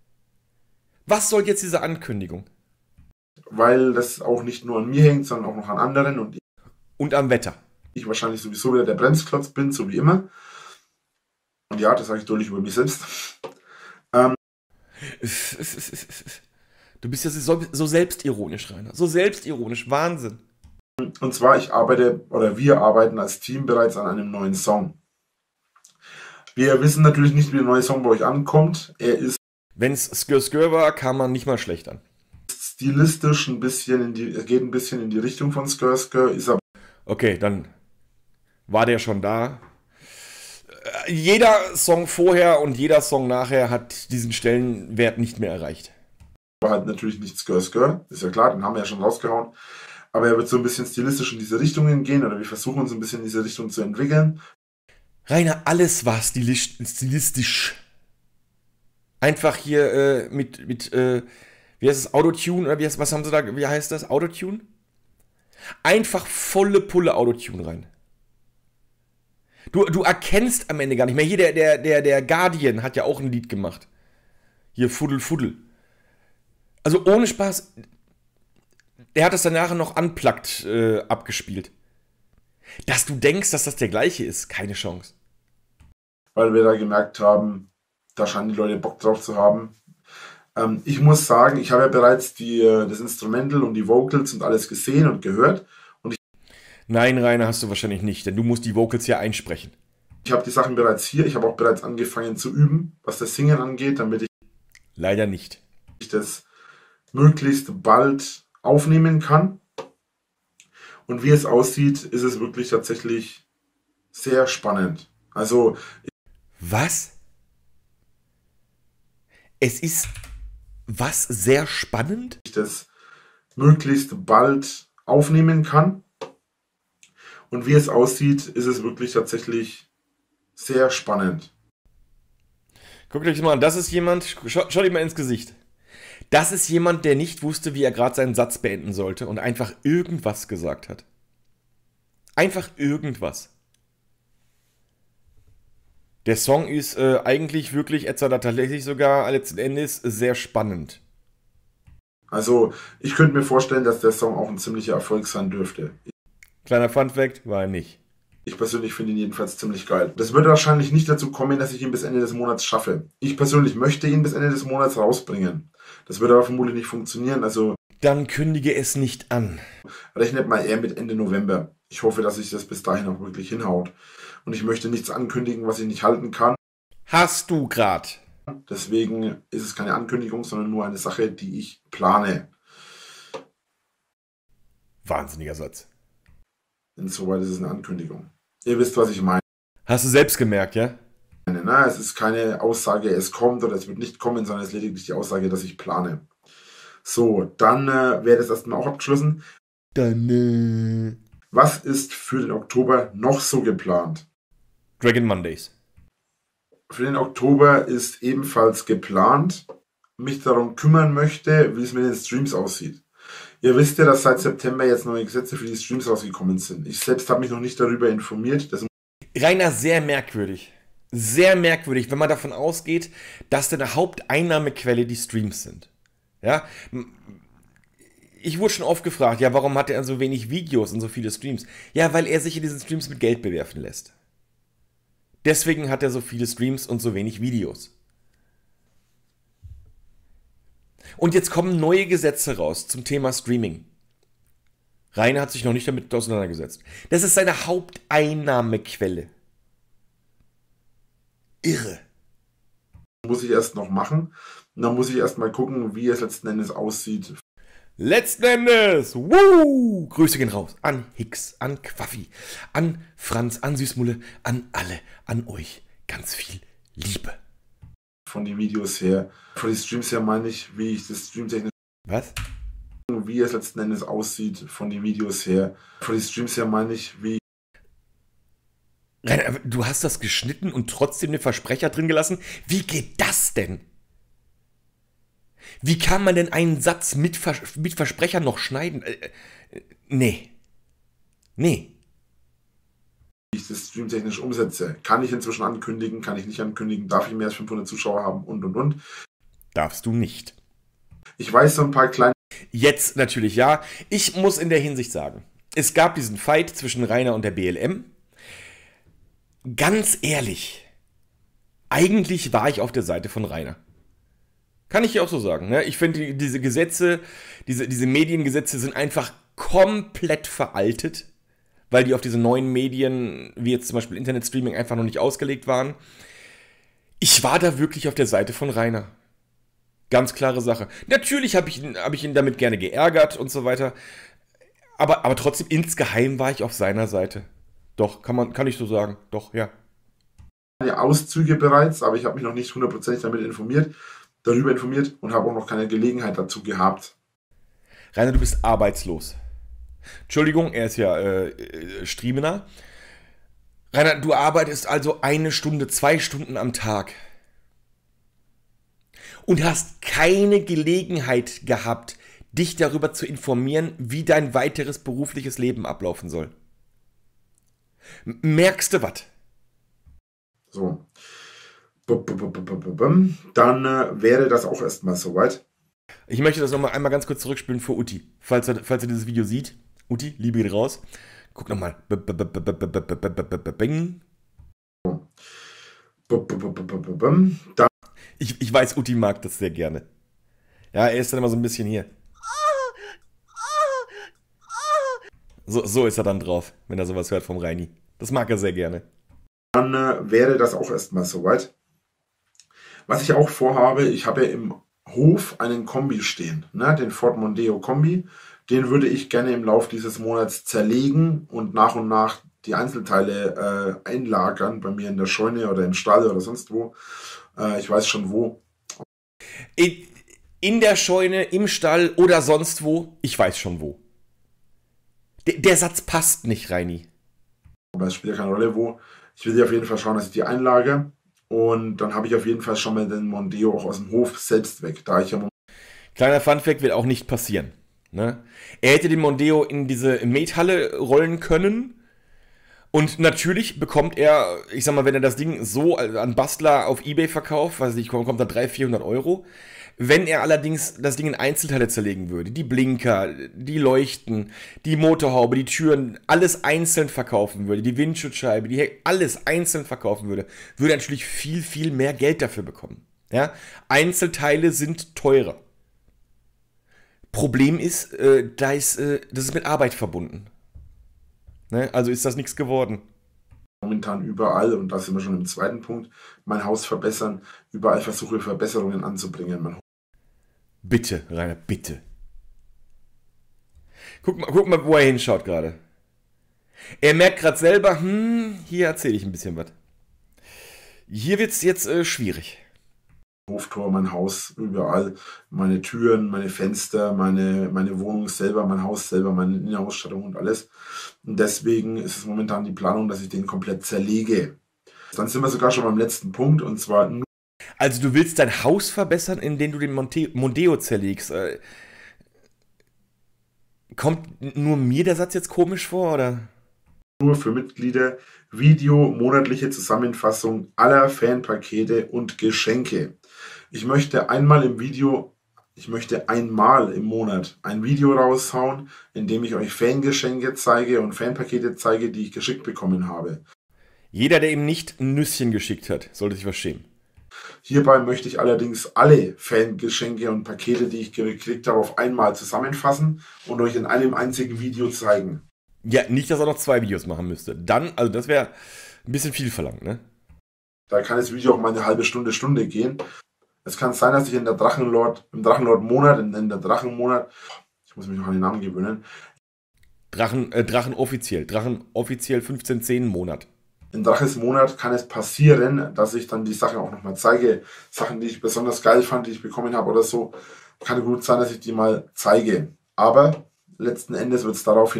Was soll jetzt diese Ankündigung? Weil das auch nicht nur an mir hängt, sondern auch noch an anderen und Und am Wetter. ich wahrscheinlich sowieso wieder der Bremsklotz bin, so wie immer. Und ja, das sage ich deutlich über mich selbst. Du bist ja so selbstironisch, Rainer. So selbstironisch. Wahnsinn. Und zwar, wir arbeiten als Team bereits an einem neuen Song. Wir wissen natürlich nicht, wie der neue Song bei euch ankommt. Er ist Wenn's Skr war, kam man nicht mal schlecht an. stilistisch geht ein bisschen in die Richtung von Skr, ist aber Okay, dann war der schon da. Jeder Song vorher und jeder Song nachher hat diesen Stellenwert nicht mehr erreicht. halt natürlich nicht Skr, ist ja klar, den haben wir ja schon rausgehauen. Aber er wird so ein bisschen stilistisch in diese Richtungen gehen, oder wir versuchen uns ein bisschen in diese Richtung zu entwickeln. Rainer, alles war stilistisch. Einfach hier mit wie heißt es, Autotune, oder was haben sie da, wie heißt das, Autotune? Einfach volle Pulle Autotune rein. Du erkennst am Ende gar nicht mehr. Hier, der Guardian hat ja auch ein Lied gemacht. Hier, Fuddel. Also ohne Spaß, der hat das danach noch unplugged abgespielt. Dass du denkst, dass das der gleiche ist, keine Chance. Weil wir da gemerkt haben, da scheinen die Leute Bock drauf zu haben. Ich muss sagen, ich habe ja bereits das Instrumental und die Vocals und alles gesehen und gehört. Nein, Rainer, hast du wahrscheinlich nicht, denn du musst die Vocals ja einsprechen. Ich habe die Sachen bereits hier. Ich habe auch bereits angefangen zu üben, was das Singen angeht, damit Leider nicht. ich das möglichst bald aufnehmen kann. Und wie es aussieht, ist es wirklich tatsächlich sehr spannend. Also Was? Es ist was sehr spannend? ich das möglichst bald aufnehmen kann. Und wie es aussieht, ist es wirklich tatsächlich sehr spannend. Guckt euch das mal an, das ist jemand, schaut ihm mal ins Gesicht. Das ist jemand, der nicht wusste, wie er gerade seinen Satz beenden sollte und einfach irgendwas gesagt hat. Einfach irgendwas. Der Song ist eigentlich wirklich, tatsächlich sogar letzten Endes sehr spannend. Also, ich könnte mir vorstellen, dass der Song auch ein ziemlicher Erfolg sein dürfte. Kleiner Funfact, war er nicht. Ich persönlich finde ihn jedenfalls ziemlich geil. Das wird wahrscheinlich nicht dazu kommen, dass ich ihn bis Ende des Monats schaffe. Ich persönlich möchte ihn bis Ende des Monats rausbringen. Das wird aber vermutlich nicht funktionieren, also Dann kündige es nicht an. rechnet mal eher mit Ende November. Ich hoffe, dass sich das bis dahin auch wirklich hinhaut. Und ich möchte nichts ankündigen, was ich nicht halten kann. Hast du grad. Deswegen ist es keine Ankündigung, sondern nur eine Sache, die ich plane. Wahnsinniger Satz. Insoweit ist es eine Ankündigung. Ihr wisst, was ich meine. Hast du selbst gemerkt, ja? Na, es ist keine Aussage, es kommt oder es wird nicht kommen, sondern es ist lediglich die Aussage, dass ich plane. So, dann wäre das erstmal auch abgeschlossen. Dann, Was ist für den Oktober noch so geplant? Dragon Mondays. Für den Oktober ist ebenfalls geplant, mich darum kümmern möchte, wie es mit den Streams aussieht. Ihr wisst ja, dass seit September jetzt neue Gesetze für die Streams rausgekommen sind. Ich selbst habe mich noch nicht darüber informiert. Das Rainer, sehr merkwürdig. Sehr merkwürdig, wenn man davon ausgeht, dass deine Haupteinnahmequelle die Streams sind. Ja? Ich wurde schon oft gefragt, ja, warum hat er so wenig Videos und so viele Streams? Ja, weil er sich in diesen Streams mit Geld bewerfen lässt. Deswegen hat er so viele Streams und so wenig Videos. Und jetzt kommen neue Gesetze raus zum Thema Streaming. Rainer hat sich noch nicht damit auseinandergesetzt. Das ist seine Haupteinnahmequelle. Irre. muss ich erst noch machen. Und dann muss ich erst mal gucken, wie es letzten Endes aussieht. Letzten Endes, Grüße gehen raus an Hicks, an Quaffi, an Franz, an Süßmulle, an alle, an euch. Ganz viel Liebe. Von den Videos her, von den Streams her meine ich, wie ich das streamtechnisch, Was? wie es letzten Endes aussieht, von den Videos her. Von den Streams her meine ich, wie Rainer, du hast das geschnitten und trotzdem den Versprecher drin gelassen? Wie geht das denn? Wie kann man denn einen Satz mit Versprecher noch schneiden? Nee. ich das streamtechnisch umsetze. Kann ich inzwischen ankündigen, kann ich nicht ankündigen, darf ich mehr als 500 Zuschauer haben und. Darfst du nicht. Ich weiß so ein paar kleine. Jetzt natürlich ja. Ich muss in der Hinsicht sagen, es gab diesen Fight zwischen Rainer und der BLM. Ganz ehrlich, eigentlich war ich auf der Seite von Rainer. Kann ich ja auch so sagen. Ne? Ich finde, diese Gesetze, diese Mediengesetze sind einfach komplett veraltet, weil die auf diese neuen Medien, wie jetzt zum Beispiel Internetstreaming, einfach noch nicht ausgelegt waren. Ich war da wirklich auf der Seite von Rainer. Ganz klare Sache. Natürlich habe ich ihn damit gerne geärgert und so weiter. Aber trotzdem, insgeheim war ich auf seiner Seite. Doch, kann ich so sagen. Doch, ja. Auszüge bereits, aber ich habe mich noch nicht hundertprozentig darüber informiert und habe auch noch keine Gelegenheit dazu gehabt. Rainer, du bist arbeitslos. Entschuldigung, er ist ja Streamer. Rainer, du arbeitest also 1 Stunde, 2 Stunden am Tag. Und hast keine Gelegenheit gehabt, dich darüber zu informieren, wie dein weiteres berufliches Leben ablaufen soll. Merkst du was? So. Dann wäre das auch erstmal soweit. Ich möchte das nochmal einmal ganz kurz zurückspielen für Utti. Falls er dieses Video sieht. Utti, Liebe geht raus. Guck nochmal. Ich weiß, Utti mag das sehr gerne. Ja, er ist dann immer so ein bisschen hier. So ist er dann drauf, wenn er sowas hört vom Reini. Das mag er sehr gerne. Dann wäre das auch erstmal soweit. Was ich auch vorhabe, ich habe ja im Hof einen Kombi stehen, ne, den Ford Mondeo Kombi. Den würde ich gerne im Laufe dieses Monats zerlegen und nach die Einzelteile einlagern, bei mir in der Scheune oder im Stall oder sonst wo. Ich weiß schon wo. In der Scheune, im Stall oder sonst wo, ich weiß schon wo. Der Satz passt nicht, Reini. Aber es spielt ja keine Rolle wo. Ich will auf jeden Fall schauen, dass ich die einlage. Und dann habe ich auf jeden Fall schon mal den Mondeo auch aus dem Hof selbst weg. Da ich ja Kleiner Funfact, wird auch nicht passieren. Ne? Er hätte den Mondeo in diese Methalle rollen können. Und natürlich bekommt er, ich sag mal, wenn er das Ding so an Bastler auf Ebay verkauft, weiß ich, kommt da 300-400 Euro. Wenn er allerdings das Ding in Einzelteile zerlegen würde, die Blinker, die Leuchten, die Motorhaube, die Türen, alles einzeln verkaufen würde, die Windschutzscheibe, alles einzeln verkaufen würde, würde er natürlich viel, viel mehr Geld dafür bekommen. Ja? Einzelteile sind teurer. Problem ist, das ist mit Arbeit verbunden. Ne? Also ist das nichts geworden. Momentan überall, und da sind wir schon im zweiten Punkt, mein Haus verbessern, überall versuche Verbesserungen anzubringen. Bitte, Rainer, bitte. Guck mal, wo er hinschaut gerade. Er merkt gerade selber, hier erzähle ich ein bisschen was. Hier wird es jetzt schwierig. Hoftor, mein Haus, überall, meine Türen, meine Fenster, meine Wohnung selber, mein Haus selber, meine Innenausstattung und alles. Und deswegen ist es momentan die Planung, dass ich den komplett zerlege. Dann sind wir sogar schon beim letzten Punkt, und zwar nur. Also du willst dein Haus verbessern, indem du den Mondeo zerlegst. Kommt nur mir der Satz jetzt komisch vor, oder? Nur für Mitglieder Video, monatliche Zusammenfassung aller Fanpakete und Geschenke. Ich möchte einmal im Monat ein Video raushauen, in dem ich euch Fangeschenke zeige und Fanpakete zeige, die ich geschickt bekommen habe. Jeder, der ihm nicht ein Nüsschen geschickt hat, sollte sich was schämen. Hierbei möchte ich allerdings alle Fangeschenke und Pakete, die ich gekriegt habe, auf einmal zusammenfassen und euch in einem einzigen Video zeigen. Ja, nicht, dass er noch 2 Videos machen müsste. Dann, also das wäre ein bisschen viel verlangt, ne? Da kann das Video auch mal eine halbe Stunde gehen. Es kann sein, dass ich im Drachenmonat, ich muss mich noch an den Namen gewöhnen. Drachen offiziell 15-10 Monat. Im Drachesmonat kann es passieren, dass ich dann die Sachen auch nochmal zeige. Sachen, die ich besonders geil fand, die ich bekommen habe oder so. Kann gut sein, dass ich die mal zeige. Aber letzten Endes wird es darauf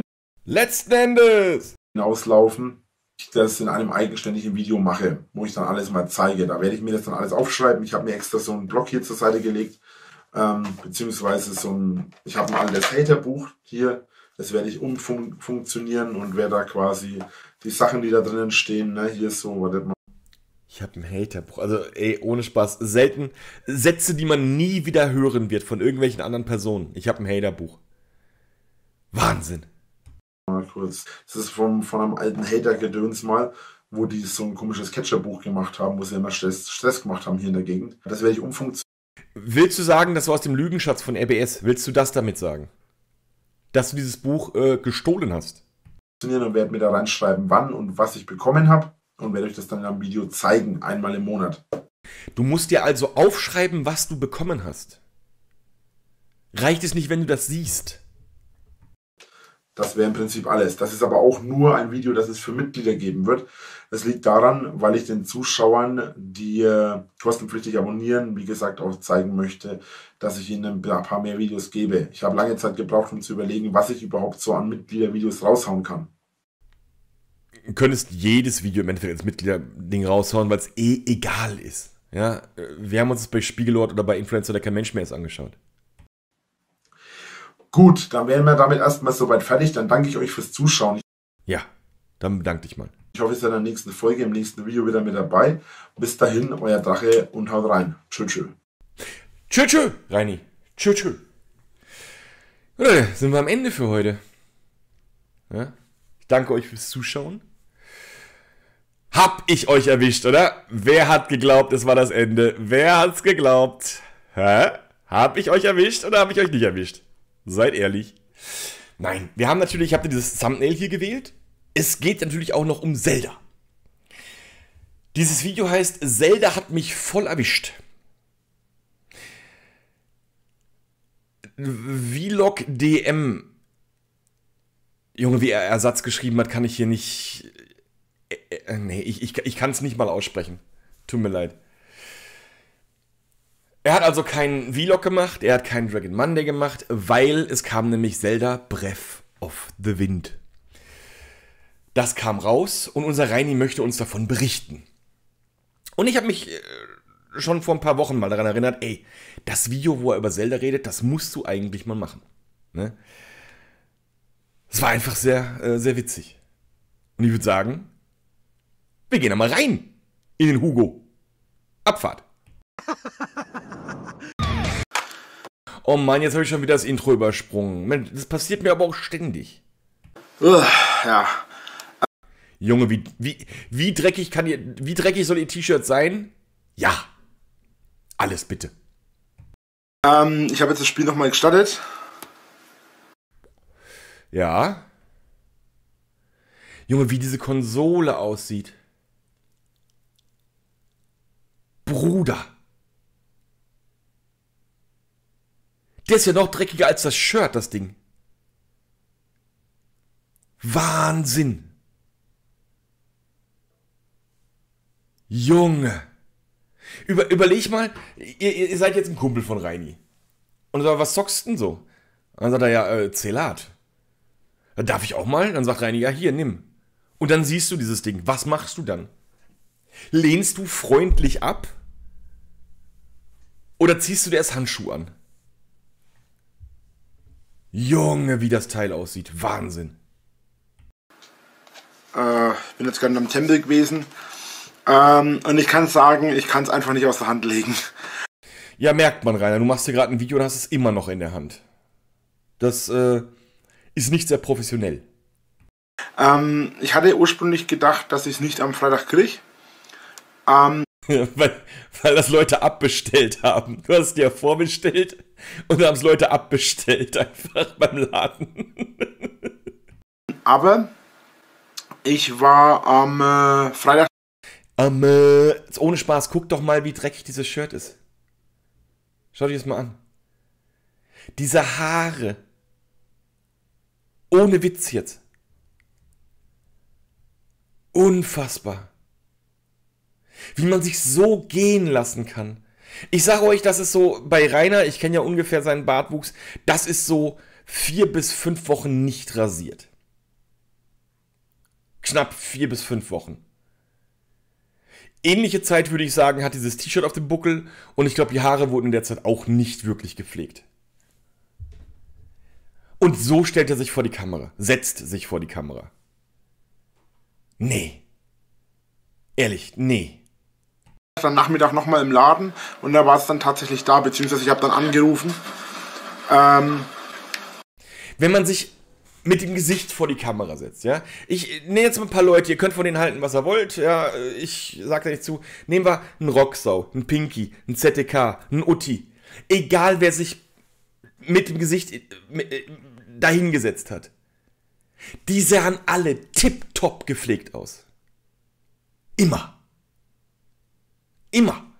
hinauslaufen, dass ich das in einem eigenständigen Video mache, wo ich dann alles mal zeige. Da werde ich mir das dann alles aufschreiben. Ich habe mir extra so einen Blog hier zur Seite gelegt, beziehungsweise ich habe mal das Haterbuch hier. Das werde ich umfunktionieren und werde da quasi die Sachen, die da drinnen stehen, ne, hier so, wartet mal. Ich habe ein Haterbuch. Also, ey, ohne Spaß. Selten Sätze, die man nie wieder hören wird von irgendwelchen anderen Personen. Ich habe ein Haterbuch. Wahnsinn. Mal kurz. Das ist von einem alten Hater-Gedöns mal, wo die so ein komisches Catcher-Buch gemacht haben, wo sie immer Stress gemacht haben hier in der Gegend. Das werde ich umfunktionieren. Willst du sagen, dass du aus dem Lügenschatz von RBS, willst du das damit sagen? Dass du dieses Buch gestohlen hast? Und werde mir da reinschreiben, wann und was ich bekommen habe, und werde euch das dann in einem Video zeigen, einmal im Monat. Du musst dir also aufschreiben, was du bekommen hast. Reicht es nicht, wenn du das siehst? Das wäre im Prinzip alles. Das ist aber auch nur ein Video, das es für Mitglieder geben wird. Das liegt daran, weil ich den Zuschauern, die kostenpflichtig abonnieren, wie gesagt, auch zeigen möchte, dass ich ihnen ein paar mehr Videos gebe. Ich habe lange Zeit gebraucht, um zu überlegen, was ich überhaupt so an Mitgliedervideos raushauen kann. Du könntest jedes Video im Endeffekt als Mitgliederding raushauen, weil es egal ist. Ja? Wir haben uns das bei Spiegelort oder bei Influencer, der kein Mensch mehr ist, angeschaut. Gut, dann wären wir damit erstmal soweit fertig. Dann danke ich euch fürs Zuschauen. Ja, dann bedank dich mal. Ich hoffe, ihr seid in der nächsten Folge, im nächsten Video wieder mit dabei. Bis dahin, euer Drache, und haut rein. Tschö. Tschö, Reini. Tschö. Sind wir am Ende für heute. Ja? Ich danke euch fürs Zuschauen. Hab ich euch erwischt, oder? Wer hat geglaubt, es war das Ende? Wer hat's geglaubt? Hä? Hab ich euch erwischt oder hab ich euch nicht erwischt? Seid ehrlich. Nein, wir haben natürlich, habt ihr dieses Thumbnail hier gewählt? Es geht natürlich auch noch um Zelda. Dieses Video heißt Zelda hat mich voll erwischt. Vlog DM. Junge, wie er Ersatz geschrieben hat, kann ich hier nicht. Nee, ich kann es nicht mal aussprechen. Tut mir leid. Er hat also keinen Vlog gemacht, er hat keinen Dragon Monday gemacht, weil es kam nämlich Zelda Breath of the Wind. Das kam raus und unser Reini möchte uns davon berichten. Und ich habe mich schon vor ein paar Wochen mal daran erinnert, ey, das Video, wo er über Zelda redet, das musst du eigentlich mal machen. Ne? Es war einfach sehr, sehr witzig. Und ich würde sagen, wir gehen da mal rein in den Hugo. Abfahrt. Oh Mann, jetzt habe ich schon wieder das Intro übersprungen. Das passiert mir aber auch ständig. Ja. Junge, wie dreckig soll ihr T-Shirt sein? Ja. Alles bitte. Ich habe jetzt das Spiel nochmal gestartet. Ja. Junge, wie diese Konsole aussieht. Bruder. Der ist ja noch dreckiger als das Shirt, das Ding. Wahnsinn. Junge. Überleg mal, ihr seid jetzt ein Kumpel von Reini. Und sagt, was zockst du denn so? Dann sagt er, ja, Zelat. Darf ich auch mal? Dann sagt Reini, ja, hier, nimm. Und dann siehst du dieses Ding. Was machst du dann? Lehnst du freundlich ab? Oder ziehst du dir erst Handschuhe an? Junge, wie das Teil aussieht. Wahnsinn. Ich bin jetzt gerade am Tempel gewesen. Und ich kann sagen, ich kann es einfach nicht aus der Hand legen. Ja, merkt man, Rainer. Du machst hier gerade ein Video und hast es immer noch in der Hand. Das ist nicht sehr professionell. Ich hatte ursprünglich gedacht, dass ich es nicht am Freitag kriege. Weil das Leute abbestellt haben. Du hast dir ja vorbestellt und dann haben es Leute abbestellt einfach beim Laden. Aber ich war am Freitag. Ohne Spaß, guck doch mal, wie dreckig dieses Shirt ist. Schau dir das mal an. Diese Haare. Ohne Witz jetzt. Unfassbar. Wie man sich so gehen lassen kann. Ich sage euch, das ist so, bei Rainer, ich kenne ja ungefähr seinen Bartwuchs, das ist so 4 bis 5 Wochen nicht rasiert. Knapp 4 bis 5 Wochen. Ähnliche Zeit, würde ich sagen, hat dieses T-Shirt auf dem Buckel und ich glaube, die Haare wurden in der Zeit auch nicht wirklich gepflegt. Und so stellt er sich vor die Kamera, setzt sich vor die Kamera. Nee. Ehrlich, nee. Am Nachmittag nochmal im Laden und da war es dann tatsächlich da, beziehungsweise ich habe dann angerufen. Wenn man sich mit dem Gesicht vor die Kamera setzt, ja. Ich nehme jetzt mal ein paar Leute, ihr könnt von denen halten, was ihr wollt, ja. Ich sag da nicht zu. Nehmen wir einen Rocksau, einen Pinky, einen ZTK, einen Utti. Egal, wer sich mit dem Gesicht dahingesetzt hat. Die sahen alle tipptopp gepflegt aus. Immer. Immer.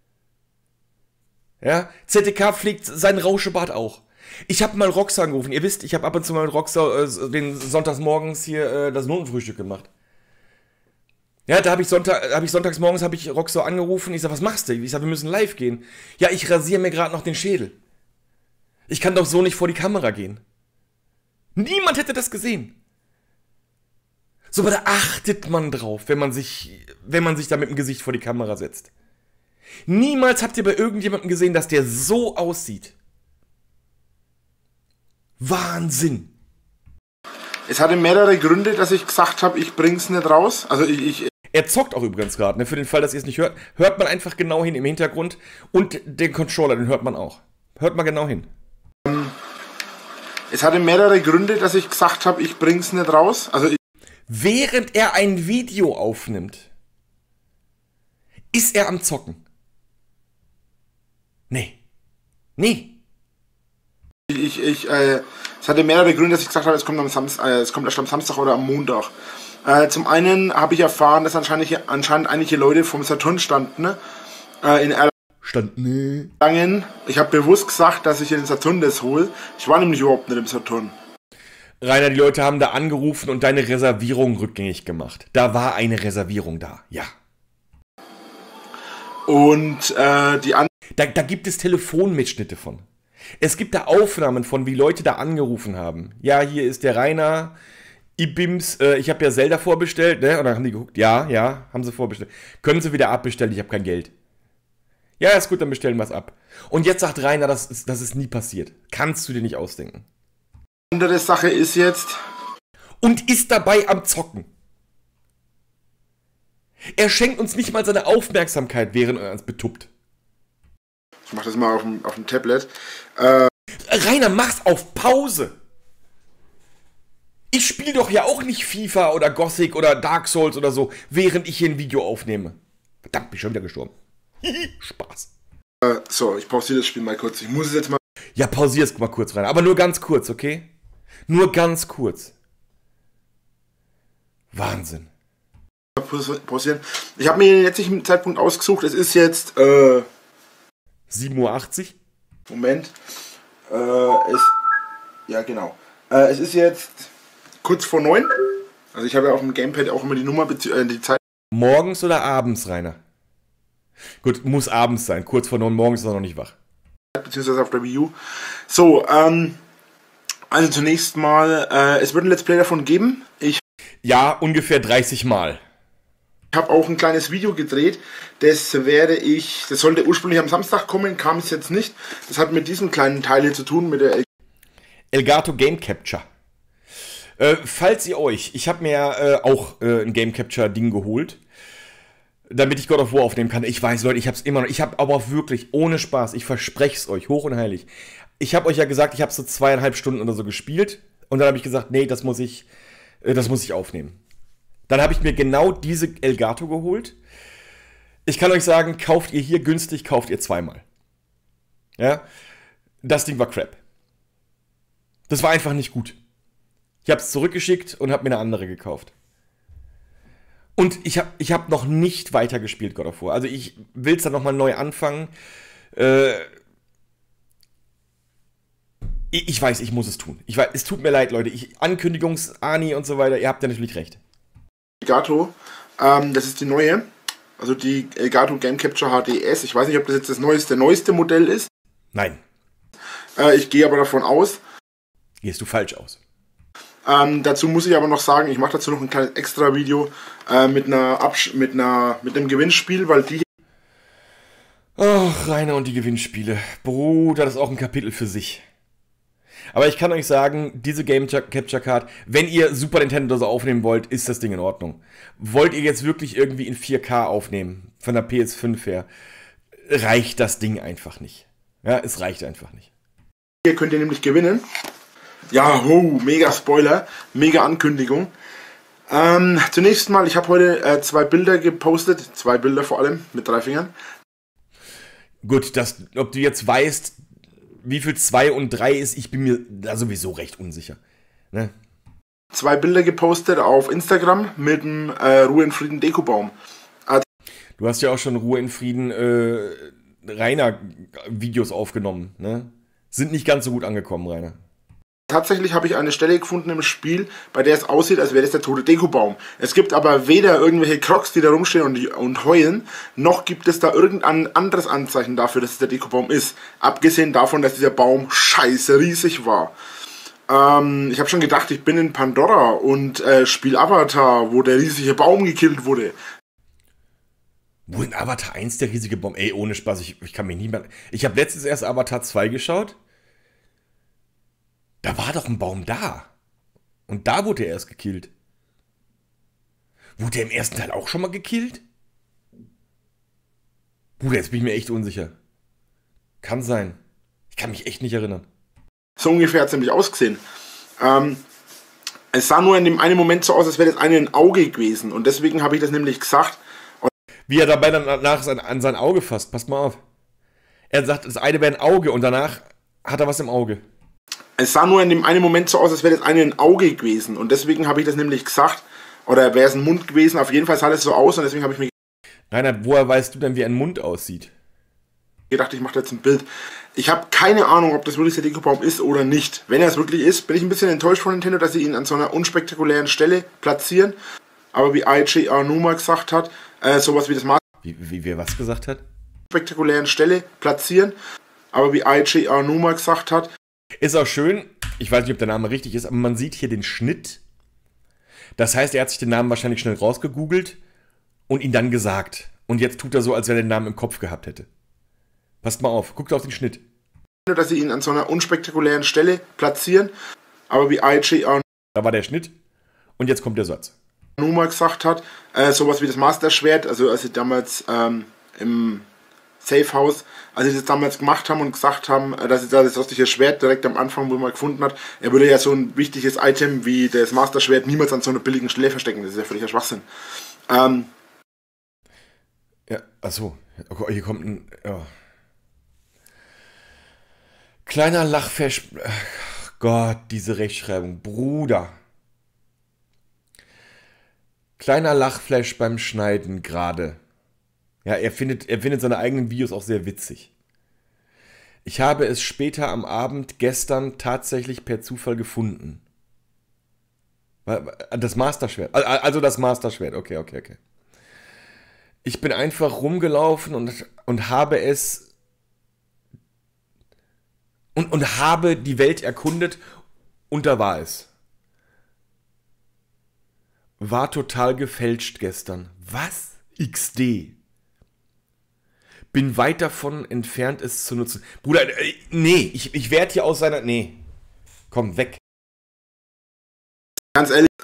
Ja, ZTK pflegt seinen Rauschebart auch. Ich habe mal Rocksau angerufen. Ihr wisst, ich habe ab und zu mal mit Rocksau den Sonntagsmorgens hier das Notenfrühstück gemacht. Ja, da habe ich sonntags morgens Rocksau angerufen. Ich sag, was machst du? Ich sag, wir müssen live gehen. Ja, ich rasiere mir gerade noch den Schädel. Ich kann doch so nicht vor die Kamera gehen. Niemand hätte das gesehen. So, aber da achtet man drauf, wenn man sich da mit dem Gesicht vor die Kamera setzt. Niemals habt ihr bei irgendjemandem gesehen, dass der so aussieht. Wahnsinn. Es hatte mehrere Gründe, dass ich gesagt habe, ich bring's nicht raus. Also Er zockt auch übrigens gerade, ne? Für den Fall, dass ihr es nicht hört. Hört man einfach genau hin im Hintergrund. Und den Controller, den hört man auch. Hört mal genau hin. Es hatte mehrere Gründe, dass ich gesagt habe, ich bring's nicht raus. Also während er ein Video aufnimmt, ist er am Zocken. Nee. Nee. Es hatte mehrere Gründe, dass ich gesagt habe, es kommt erst am Samstag oder am Montag. Zum einen habe ich erfahren, dass anscheinend einige Leute vom Saturn standen, ne? In Erlangen. Ich habe bewusst gesagt, dass ich in den Saturn das hole. Ich war nämlich überhaupt nicht im Saturn. Rainer, die Leute haben da angerufen und deine Reservierung rückgängig gemacht. Da war eine Reservierung da, ja. Und da gibt es Telefonmitschnitte von. Es gibt da Aufnahmen von, wie Leute da angerufen haben. Ja, hier ist der Rainer, Ibims, ich habe ja Zelda vorbestellt, ne? Und dann haben die geguckt, ja, haben sie vorbestellt. Können sie wieder abbestellen, ich habe kein Geld. Ja, ist gut, dann bestellen wir es ab. Und jetzt sagt Rainer, das ist nie passiert. Kannst du dir nicht ausdenken. Andere Sache ist jetzt... Und ist dabei am Zocken. Er schenkt uns nicht mal seine Aufmerksamkeit, während er uns betuppt. Ich mach das mal auf dem Tablet. Rainer, mach's auf Pause. Ich spiele doch ja auch nicht FIFA oder Gothic oder Dark Souls oder so, während ich hier ein Video aufnehme. Verdammt, bin schon wieder gestorben. Spaß. So, ich pausiere das Spiel mal kurz. Ich muss es jetzt mal... Ja, pausier's mal kurz, Rainer. Aber nur ganz kurz, okay? Nur ganz kurz. Wahnsinn. Pausieren. Ich habe mir den jetzigen Zeitpunkt ausgesucht. Es ist jetzt... 7:80 Uhr? Moment. Ja, genau. Es ist jetzt kurz vor 9. Also ich habe ja auf dem Gamepad auch immer die Nummer, die Zeit. Morgens oder abends, Rainer? Gut, muss abends sein. Kurz vor 9 morgens ist er noch nicht wach. Beziehungsweise auf der Wii U. So, also zunächst mal, es wird ein Let's Play davon geben. Ich Ja, ungefähr 30 Mal. habe auch ein kleines Video gedreht. Das sollte ursprünglich am Samstag kommen, kam es jetzt nicht. Das hat mit diesem kleinen Teil hier zu tun, mit der Elgato Game Capture. Falls ihr euch, ich habe mir auch ein Game Capture Ding geholt, damit ich God of War aufnehmen kann. Ich weiß, Leute, ich habe es immer noch. Ich habe aber auch wirklich ohne Spaß, ich verspreche es euch, hoch und heilig. Ich habe euch ja gesagt, ich habe so 2,5 Stunden oder so gespielt und dann habe ich gesagt, nee, das muss ich aufnehmen. Dann habe ich mir genau diese Elgato geholt. Ich kann euch sagen, kauft ihr hier günstig, kauft ihr zweimal. Ja, das Ding war Crap. Das war einfach nicht gut. Ich habe es zurückgeschickt und habe mir eine andere gekauft. Und ich hab noch nicht weitergespielt, God of War. Also ich will es dann nochmal neu anfangen. Ich weiß, ich muss es tun. Ich weiß, es tut mir leid, Leute. Ankündigungs-Ani und so weiter, ihr habt ja natürlich recht. Elgato, das ist die neue. Also die Elgato Game Capture HDS. Ich weiß nicht, ob das jetzt das neueste Modell ist. Nein. Ich gehe aber davon aus. Gehst du falsch aus. Dazu muss ich aber noch sagen, ich mache dazu noch ein kleines Extra-Video mit einem Gewinnspiel, weil die... Ach, Rainer und die Gewinnspiele. Bruder, das ist auch ein Kapitel für sich. Aber ich kann euch sagen, diese Game Capture Card, wenn ihr Super Nintendo oder so aufnehmen wollt, ist das Ding in Ordnung. Wollt ihr jetzt wirklich irgendwie in 4K aufnehmen, von der PS5 her, reicht das Ding einfach nicht. Ja, es reicht einfach nicht. Hier könnt ihr nämlich gewinnen. Ja, mega Spoiler, mega Ankündigung. Zunächst mal, ich habe heute 2 Bilder gepostet, 2 Bilder vor allem, mit 3 Fingern. Gut, ob du jetzt weißt, wie viel 2 und 3 ist, ich bin mir da sowieso recht unsicher. Ne? 2 Bilder gepostet auf Instagram mit dem Ruhe in Frieden Dekobaum. Du hast ja auch schon Ruhe in Frieden Rainer Videos aufgenommen, ne? Sind nicht ganz so gut angekommen, Rainer. Tatsächlich habe ich eine Stelle gefunden im Spiel, bei der es aussieht, als wäre das der tote Dekobaum. Es gibt aber weder irgendwelche Crocs, die da rumstehen und heulen, noch gibt es da irgendein anderes Anzeichen dafür, dass es der Dekobaum ist. Abgesehen davon, dass dieser Baum scheiße riesig war. Ich habe schon gedacht, ich bin in Pandora und spiele Avatar, wo der riesige Baum gekillt wurde. Wo in Avatar 1 der riesige Baum? Ey, ohne Spaß, ich kann mich nicht mehr... Ich habe letztens erst Avatar 2 geschaut. Da war doch ein Baum da. Und da wurde er erst gekillt. Wurde er im ersten Teil auch schon mal gekillt? Bruder, jetzt bin ich mir echt unsicher. Kann sein. Ich kann mich echt nicht erinnern. So ungefähr hat es nämlich ausgesehen. Es sah nur in dem einen Moment so aus, als wäre das eine ein Auge gewesen. Und deswegen habe ich das nämlich gesagt. Wie er dabei dann danach an sein Auge fasst. Passt mal auf. Er sagt, das eine wäre ein Auge und danach hat er was im Auge. Es sah nur in dem einen Moment so aus, als wäre das eine ein Auge gewesen. Und deswegen habe ich das nämlich gesagt. Oder wäre es ein Mund gewesen. Auf jeden Fall sah das so aus und deswegen habe ich mir Rainer, woher weißt du denn, wie ein Mund aussieht? gedacht, ich mache jetzt ein Bild. Ich habe keine Ahnung, ob das wirklich der Dekobaum ist oder nicht. Wenn er es wirklich ist, bin ich ein bisschen enttäuscht von Nintendo, dass sie ihn an so einer unspektakulären Stelle platzieren. Aber wie Eiji Aonuma gesagt hat, sowas wie das Maß... Wie wer was gesagt hat? ...spektakulären Stelle platzieren. Aber wie Eiji Aonuma gesagt hat... Ist auch schön, ich weiß nicht, ob der Name richtig ist, aber man sieht hier den Schnitt. Das heißt, er hat sich den Namen wahrscheinlich schnell rausgegoogelt und ihn dann gesagt. Und jetzt tut er so, als wenn er den Namen im Kopf gehabt hätte. Passt mal auf, guckt auf den Schnitt. Dass sie ihn an so einer unspektakulären Stelle platzieren, aber wie IG Da war der Schnitt und jetzt kommt der Satz. Numa gesagt hat, sowas wie das Master-Schwert, also als sie damals im Safe House, als sie das damals gemacht haben und gesagt haben, dass sie da das rostliche Schwert direkt am Anfang, wo man gefunden hat, er würde ja so ein wichtiges Item wie das Master-Schwert niemals an so einer billigen Stelle verstecken, das ist ja völliger Schwachsinn. Ja, achso, hier kommt ein... Ja. Kleiner Lachflash... Ach Gott, diese Rechtschreibung. Bruder. Kleiner Lachflash beim Schneiden gerade. Ja, er findet seine eigenen Videos auch sehr witzig. Ich habe es später am Abend gestern tatsächlich per Zufall gefunden. Das Master-Schwert. Also das Master-Schwert. Okay. Ich bin einfach rumgelaufen und habe es... Und habe die Welt erkundet und da war es. War total gefälscht gestern. Was? XD. Bin weit davon entfernt, es zu nutzen. Bruder, nee, ich werde hier aus seiner... Nee. Komm, weg. Ganz ehrlich,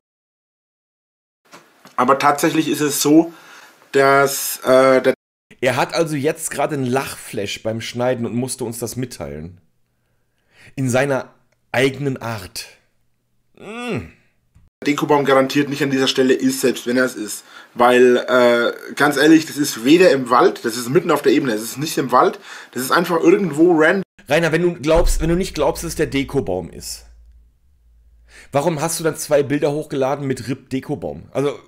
aber tatsächlich ist es so, dass Er hat also jetzt gerade einen Lachflash beim Schneiden und musste uns das mitteilen. In seiner eigenen Art. der Dekobaum garantiert nicht an dieser Stelle ist, selbst wenn er es ist. Weil, ganz ehrlich, das ist weder im Wald, das ist mitten auf der Ebene, das ist nicht im Wald, das ist einfach irgendwo random. Rainer, wenn du nicht glaubst, dass es der Dekobaum ist, warum hast du dann 2 Bilder hochgeladen mit RIP Dekobaum? Also,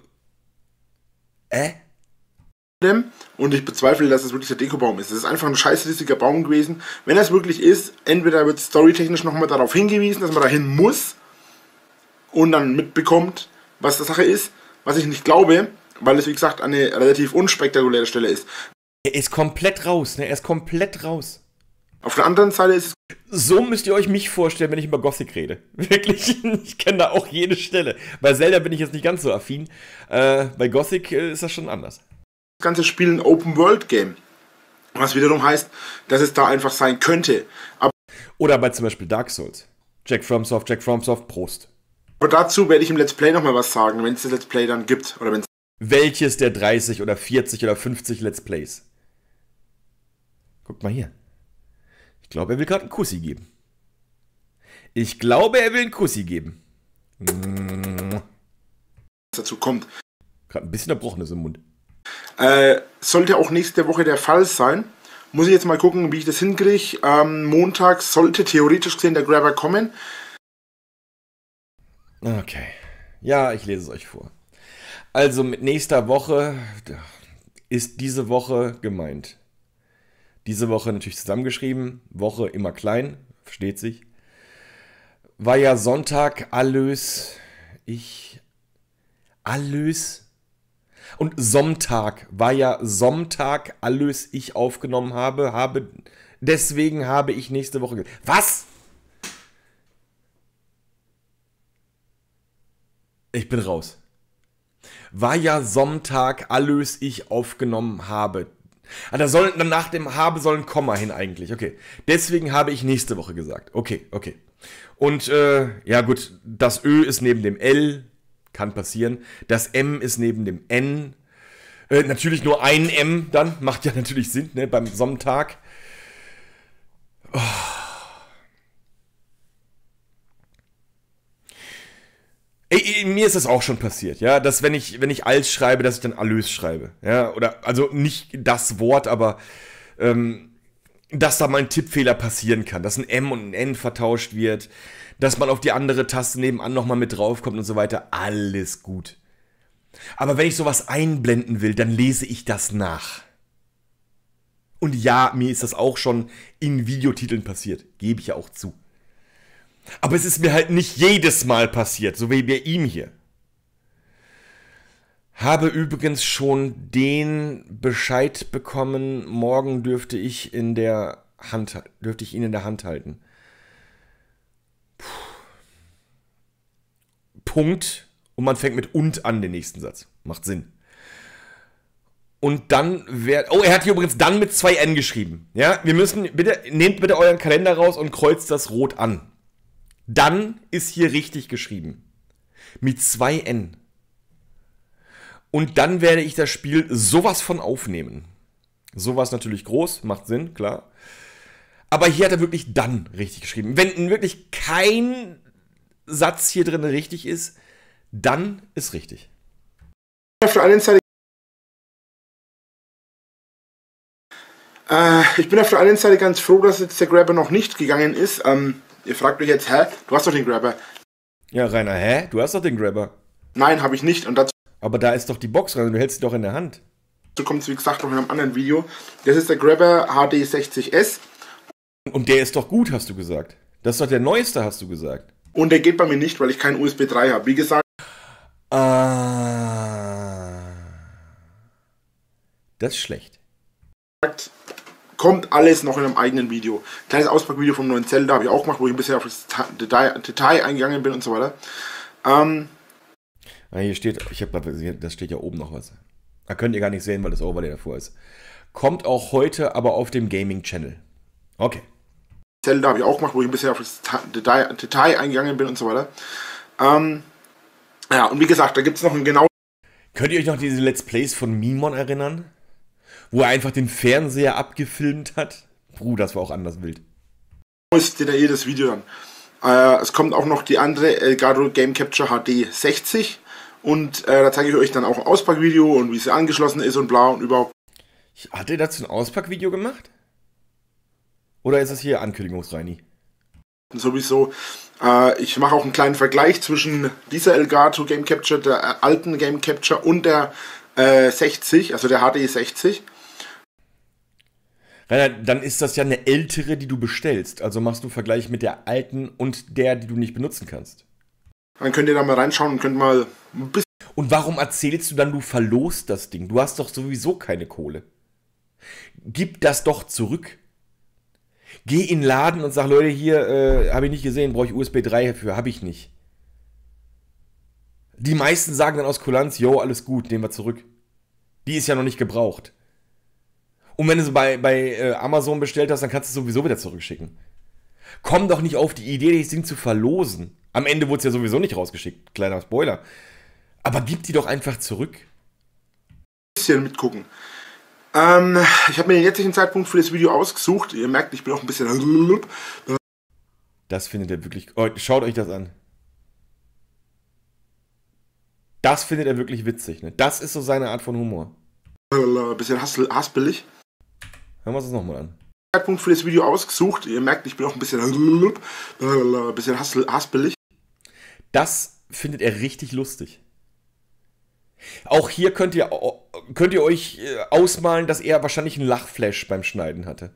Und ich bezweifle, dass es wirklich der Dekobaum ist. Es ist einfach ein scheißrissiger Baum gewesen. Wenn es wirklich ist, entweder wird storytechnisch nochmal darauf hingewiesen, dass man dahin muss und dann mitbekommt, was die Sache ist, was ich nicht glaube, weil es wie gesagt eine relativ unspektakuläre Stelle ist. er ist komplett raus, ne? Er ist komplett raus. Auf der anderen Seite ist es So müsst ihr euch mich vorstellen, wenn ich über Gothic rede. Wirklich, ich kenne da auch jede Stelle. Bei Zelda bin ich jetzt nicht ganz so affin. Bei Gothic ist das schon anders. das ganze Spiel ein Open-World-Game. Was wiederum heißt, dass es da einfach sein könnte. Oder bei zum Beispiel Dark Souls. Jack FromSoft, Prost. Aber dazu werde ich im Let's Play nochmal was sagen, wenn es das Let's Play dann gibt. Oder wenn es Welches der 30 oder 40 oder 50 Let's Plays? Guckt mal hier. Ich glaube, er will gerade einen Kussi geben. dazu kommt. Gerade ein bisschen Erbrochenes im Mund. Sollte auch nächste Woche der Fall sein. Muss ich jetzt mal gucken, wie ich das hinkriege. Montag sollte theoretisch gesehen der Grabber kommen. Okay. Ja, ich lese es euch vor. Also mit nächster Woche ist diese Woche gemeint. Diese Woche natürlich zusammengeschrieben. Woche immer klein, versteht sich. War ja Sonntag, Allös. Und Sonntag war ja Sonntag, Allös ich aufgenommen habe. Deswegen habe ich nächste Woche... Was? Ich bin raus. War ja Sonntag, Allös ich aufgenommen habe. Da soll, dann nach dem habe soll ein Komma hin eigentlich. Okay. Deswegen habe ich nächste Woche gesagt. Okay. Und ja gut, das Ö ist neben dem L. Kann passieren. Das M ist neben dem N. Natürlich nur ein M dann. Macht ja natürlich Sinn, ne? Beim Sonntag. Oh. Ey, mir ist das auch schon passiert, ja, dass wenn ich als schreibe, dass ich dann Allös schreibe, ja, oder, also nicht das Wort, aber, dass da mal ein Tippfehler passieren kann, dass ein M und ein N vertauscht wird, dass man auf die andere Taste nebenan nochmal mit draufkommt und so weiter, alles gut. Aber wenn ich sowas einblenden will, dann lese ich das nach. Und ja, mir ist das auch schon in Videotiteln passiert, gebe ich ja auch zu. Aber es ist mir halt nicht jedes Mal passiert, so wie bei ihm hier. Habe übrigens schon den Bescheid bekommen, morgen dürfte ich ihn in der Hand halten. Puh. Punkt. Und man fängt mit und an den nächsten Satz. Macht Sinn. Und dann wäre. Oh, er hat hier übrigens dann mit 2 N geschrieben. Ja, wir müssen. Nehmt bitte euren Kalender raus und kreuzt das rot an. Dann ist hier richtig geschrieben. Mit 2 N. Und dann werde ich das Spiel sowas von aufnehmen. Sowas natürlich groß, macht Sinn, klar. Aber hier hat er wirklich dann richtig geschrieben. Wenn wirklich kein Satz hier drin richtig ist, dann ist richtig. Auf der einen Seite ich bin auf der einen Seite ganz froh, dass jetzt der Grabber noch nicht gegangen ist. Ihr fragt euch jetzt, hä? Du hast doch den Grabber. Ja, Rainer, hä? Du hast doch den Grabber. Nein, habe ich nicht. Und dazu Aber da ist doch die Box rein, du hältst sie doch in der Hand. kommt es, wie gesagt, noch in einem anderen Video. Das ist der Grabber HD60S. Und der ist doch gut, hast du gesagt. Das ist doch der neueste, hast du gesagt. Und der geht bei mir nicht, weil ich keinen USB 3 habe. Wie gesagt, Das ist schlecht. kommt alles noch in einem eigenen Video. Kleines Auspackvideo vom neuen Zelda habe ich auch gemacht, wo ich ein bisschen auf das Detail eingegangen bin und so weiter. Hier steht, das steht ja oben noch was. Da könnt ihr gar nicht sehen, weil das Overlay davor ist. Kommt auch heute aber auf dem Gaming-Channel. Okay. Zelda habe ich auch gemacht, wo ich ein bisschen auf das Detail eingegangen bin und so weiter. Ja, und wie gesagt, da gibt es noch ein genau. Könnt ihr euch noch diese Let's Plays von Mimon erinnern? Wo er einfach den Fernseher abgefilmt hat? Das war auch anders wild. Ist detailliertes Video dann. Es kommt auch noch die andere Elgato Game Capture HD 60 und da zeige ich euch dann auch ein Auspackvideo und wie sie angeschlossen ist und bla und überhaupt. Hat er dazu ein Auspackvideo gemacht? Oder ist es hier Ankündigungsreini? Sowieso. Ich mache auch einen kleinen Vergleich zwischen dieser Elgato Game Capture, der alten Game Capture und der 60, also der HD 60. Rainer, dann ist das ja eine ältere, die du bestellst. Also machst du Vergleich mit der alten und der, die du nicht benutzen kannst. Dann könnt ihr da mal reinschauen und könnt mal ein bisschen. Und warum erzählst du dann, du verlost das Ding? Du hast doch sowieso keine Kohle. Gib das doch zurück. Geh in den Laden und sag, Leute, hier habe ich nicht gesehen, brauche ich USB 3 für, habe ich nicht. Die meisten sagen dann aus Kulanz, yo, alles gut, nehmen wir zurück. Die ist ja noch nicht gebraucht. Und wenn du sie bei Amazon bestellt hast, dann kannst du es sowieso wieder zurückschicken. Komm doch nicht auf die Idee, das Ding zu verlosen. Am Ende wurde es ja sowieso nicht rausgeschickt, kleiner Spoiler. Aber gib die doch einfach zurück. Bisschen mitgucken. Ich habe mir den jetzigen Zeitpunkt für das Video ausgesucht. Ihr merkt, ich bin auch ein bisschen. Das findet ihr wirklich. Oh, schaut euch das an. Das findet er wirklich witzig. Ne? Das ist so seine Art von Humor. Ein bisschen haspelig. Hören wir uns das nochmal an. Zeitpunkt für das Video ausgesucht. Ihr merkt, ich bin auch ein bisschen haspelig. Das findet er richtig lustig. Auch hier könnt ihr euch ausmalen, dass er wahrscheinlich einen Lachflash beim Schneiden hatte.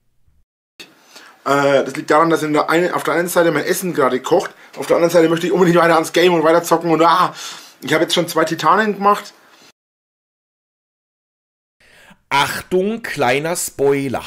Das liegt daran, dass auf der einen Seite mein Essen gerade kocht, auf der anderen Seite möchte ich unbedingt weiter ans Game und weiter zocken und ich habe jetzt schon 2 Titanen gemacht. Achtung, kleiner Spoiler.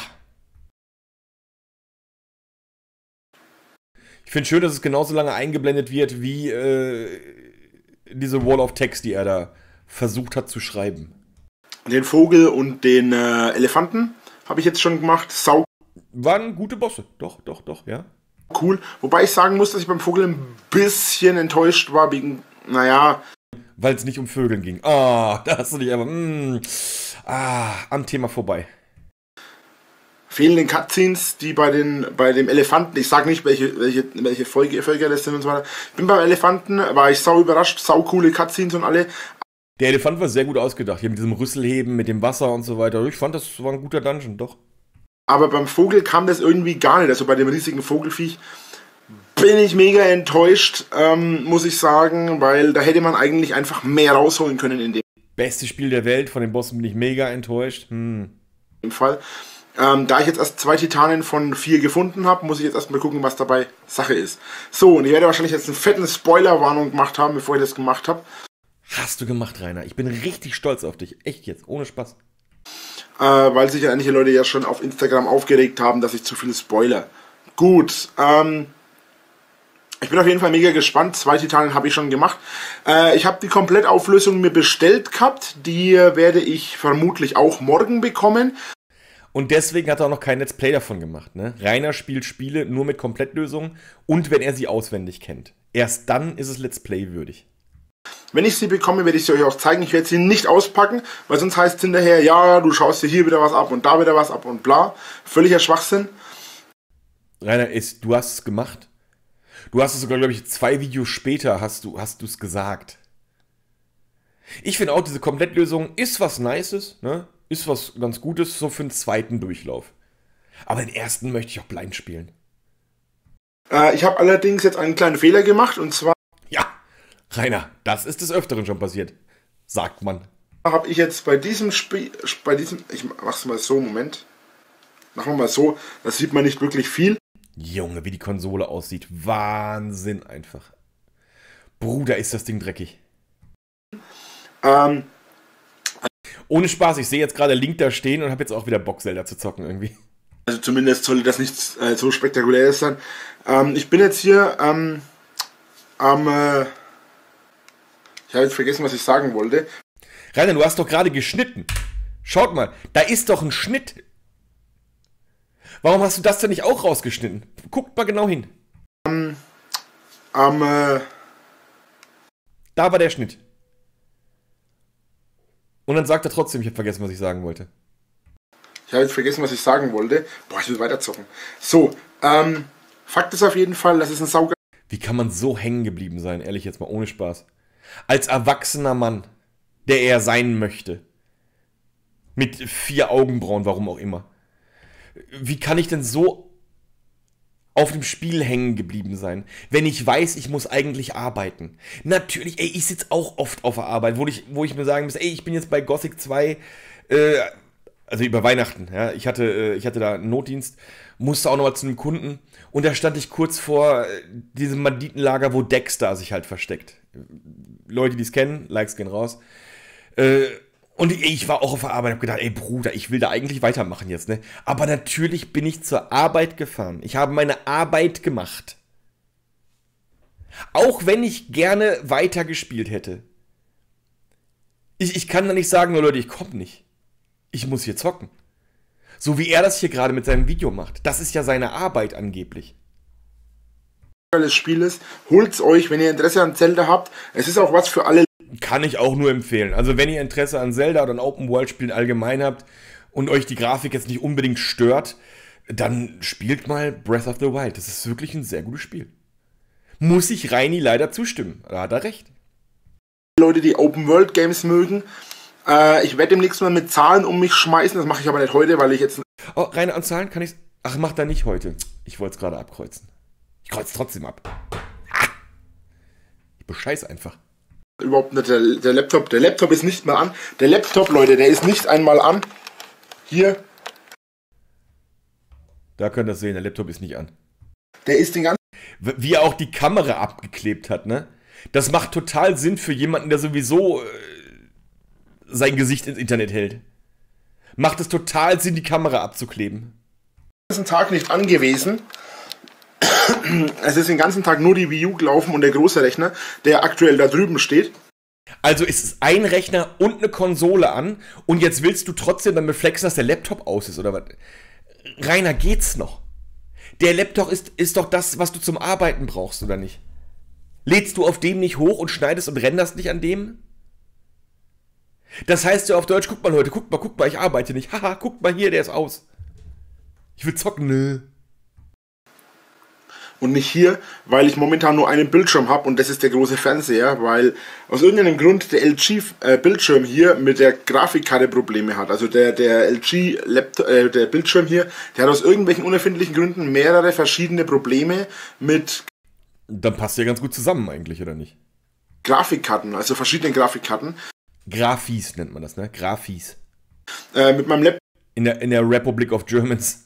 Ich finde schön, dass es genauso lange eingeblendet wird, wie diese Wall of Text, die er da versucht hat zu schreiben. Den Vogel und den Elefanten habe ich jetzt schon gemacht. Waren gute Bosse. Doch, ja. Cool. Wobei ich sagen muss, dass ich beim Vogel ein bisschen enttäuscht war, wegen, weil es nicht um Vögeln ging. Da hast du dich aber am Thema vorbei. Fehlenden Cutscenes, die bei dem Elefanten, ich sage nicht, welche Völker das sind und so weiter. Bin beim Elefanten, war ich sau überrascht, sau coole Cutscenes und alle. Der Elefant war sehr gut ausgedacht, hier mit diesem Rüsselheben, mit dem Wasser und so weiter. Ich fand, das war ein guter Dungeon, doch. Aber beim Vogel kam das irgendwie gar nicht. Also bei dem riesigen Vogelviech bin ich mega enttäuscht, muss ich sagen, weil da hätte man eigentlich einfach mehr rausholen können in dem. Beste Spiel der Welt, von den Bossen bin ich mega enttäuscht. Im Fall. Da ich jetzt erst 2 Titanen von 4 gefunden habe, muss ich jetzt erstmal gucken, was dabei Sache ist. So, und ich werde wahrscheinlich jetzt einen fetten Spoiler-Warnung gemacht haben, bevor ich das gemacht habe. Hast du gemacht, Rainer. Ich bin richtig stolz auf dich. Echt jetzt, ohne Spaß. Weil sich einige Leute ja schon auf Instagram aufgeregt haben, dass ich zu viel Spoiler. Gut, Ich bin auf jeden Fall mega gespannt. 2 Titanen habe ich schon gemacht. Ich habe die Komplettauflösung mir bestellt gehabt. Die werde ich vermutlich auch morgen bekommen. Und deswegen hat er auch noch kein Let's Play davon gemacht. Ne? Rainer spielt Spiele nur mit Komplettlösungen und wenn er sie auswendig kennt. Erst dann ist es Let's Play würdig. Wenn ich sie bekomme, werde ich sie euch auch zeigen. Ich werde sie nicht auspacken, weil sonst heißt es hinterher, ja, du schaust dir hier wieder was ab und da wieder was ab und bla. Völliger Schwachsinn. Rainer, du hast es gemacht. Du hast es sogar, glaube ich, 2 Videos später hast du es gesagt. Ich finde auch, diese Komplettlösung ist was Nices, ne? Ist was ganz Gutes, so für den zweiten Durchlauf. Aber den ersten möchte ich auch blind spielen. Ich habe allerdings jetzt einen kleinen Fehler gemacht und zwar... Ja, Rainer, das ist des Öfteren schon passiert, sagt man. Habe ich jetzt bei diesem Spiel, ich mach's mal so, Moment. Machen wir mal so, das sieht man nicht wirklich viel. Junge, wie die Konsole aussieht. Wahnsinn einfach. Bruder, ist das Ding dreckig. Ohne Spaß, ich sehe jetzt gerade Link da stehen und habe jetzt auch wieder Bock, Zelda zu zocken irgendwie. Also zumindest sollte das nicht so spektakuläres sein. Ich bin jetzt hier ich habe jetzt vergessen, was ich sagen wollte. Rainer, du hast doch gerade geschnitten. Schaut mal, da ist doch ein Schnitt. Warum hast du das denn nicht auch rausgeschnitten? Guckt mal genau hin. Da war der Schnitt. Und dann sagt er trotzdem, ich habe vergessen, was ich sagen wollte. Ich habe jetzt vergessen, was ich sagen wollte. Boah, ich will weiterzocken. So, Fakt ist auf jeden Fall, das ist ein sauger... Wie kann man so hängen geblieben sein? Ehrlich jetzt mal, ohne Spaß. Als erwachsener Mann, der er sein möchte. Mit 4 Augenbrauen, warum auch immer. Wie kann ich denn so auf dem Spiel hängen geblieben sein, wenn ich weiß, ich muss eigentlich arbeiten? Natürlich, ey, ich sitze auch oft auf der Arbeit, wo ich mir sagen muss, ey, ich bin jetzt bei Gothic 2, also über Weihnachten, ja, ich hatte da einen Notdienst, musste auch nochmal zu einem Kunden und da stand ich kurz vor diesem Banditenlager, wo Dexter sich halt versteckt. Leute, die es kennen, Likes gehen raus. Und ich war auch auf der Arbeit und habe gedacht, ey Bruder, ich will da eigentlich weitermachen jetzt, ne? Aber natürlich bin ich zur Arbeit gefahren. Ich habe meine Arbeit gemacht. Auch wenn ich gerne weiter gespielt hätte. Ich kann da nicht sagen, nur Leute, ich komme nicht. Ich muss hier zocken. So wie er das hier gerade mit seinem Video macht. Das ist ja seine Arbeit angeblich. ...des Spieles. Holt's euch, wenn ihr Interesse an Zelda habt. Es ist auch was für alle... Kann ich auch nur empfehlen. Also wenn ihr Interesse an Zelda oder an Open-World-Spielen allgemein habt und euch die Grafik jetzt nicht unbedingt stört, dann spielt mal Breath of the Wild. Das ist wirklich ein sehr gutes Spiel. Muss ich Reini leider zustimmen. Da hat er recht. Leute, die Open-World-Games mögen. Ich werde demnächst mal mit Zahlen um mich schmeißen. Das mache ich aber nicht heute, weil ich jetzt... Oh, rein an Zahlen kann ich... Ach, macht er nicht heute. Ich wollte es gerade abkreuzen. Ich kreuze trotzdem ab. Ah! Ich bescheiß einfach. Überhaupt nicht der Laptop. Der Laptop ist nicht mal an. Der Laptop, Leute, der ist nicht einmal an. Hier. Da könnt ihr es sehen, der Laptop ist nicht an. Der ist den ganzen... Wie er auch die Kamera abgeklebt hat, ne? Das macht total Sinn für jemanden, der sowieso sein Gesicht ins Internet hält. Macht es total Sinn, die Kamera abzukleben. Den ganzen Tag nicht angewiesen. Es ist den ganzen Tag nur die Wii U gelaufen und der große Rechner, der aktuell da drüben steht. Also ist es ein Rechner und eine Konsole an und jetzt willst du trotzdem damit flexen, dass der Laptop aus ist, oder was? Rainer, geht's noch? Der Laptop ist doch das, was du zum Arbeiten brauchst, oder nicht? Lädst du auf dem nicht hoch und schneidest und renderst nicht an dem? Das heißt ja auf Deutsch, guck mal Leute, guck mal, ich arbeite nicht. Haha, guck mal hier, der ist aus. Ich will zocken, nö. Und nicht hier, weil ich momentan nur einen Bildschirm habe und das ist der große Fernseher, weil aus irgendeinem Grund der LG-Bildschirm hier mit der Grafikkarte Probleme hat. Also der LG-Laptop, der Bildschirm hier, der hat aus irgendwelchen unerfindlichen Gründen mehrere verschiedene Probleme mit... Dann passt ja ganz gut zusammen eigentlich, oder nicht? Grafikkarten, also verschiedene Grafikkarten. Grafis nennt man das, ne? Grafis. Mit meinem Laptop... In der Republic of Germans.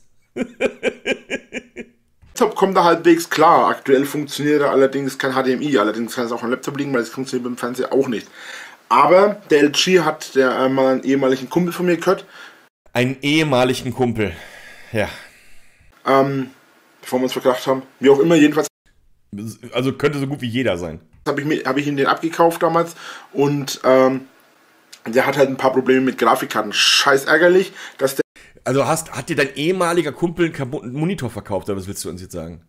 Laptop kommt da halbwegs klar. Aktuell funktioniert er allerdings kein HDMI. Allerdings kann es auch am Laptop liegen, weil es funktioniert beim Fernseher auch nicht. Aber der LG hat mal einen ehemaligen Kumpel von mir gehört. Einen ehemaligen Kumpel. Ja. Bevor wir uns verkracht haben. Wie auch immer, jedenfalls. Also könnte so gut wie jeder sein. Hab ich ihm den abgekauft damals und der hat halt ein paar Probleme mit Grafikkarten. Scheiß ärgerlich, dass der Also hat dir dein ehemaliger Kumpel einen kaputten Monitor verkauft, oder was willst du uns jetzt sagen?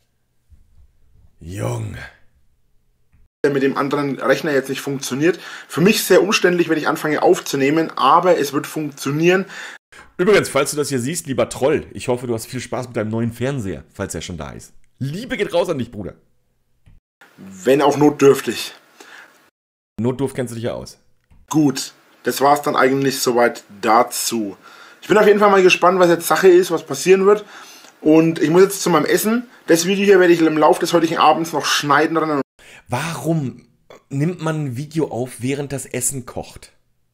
Junge. mit dem anderen Rechner jetzt nicht funktioniert. Für mich sehr umständlich, wenn ich anfange aufzunehmen, aber es wird funktionieren. Übrigens, falls du das hier siehst, lieber Troll, ich hoffe, du hast viel Spaß mit deinem neuen Fernseher, falls er schon da ist. Liebe geht raus an dich, Bruder. Wenn auch notdürftig. Notdurf kennst du dich ja aus. Gut, das war es dann eigentlich soweit dazu. Ich bin auf jeden Fall mal gespannt, was jetzt Sache ist, was passieren wird. Und ich muss jetzt zu meinem Essen. Das Video hier werde ich im Laufe des heutigen Abends noch schneiden. Warum nimmt man ein Video auf, während das Essen kocht?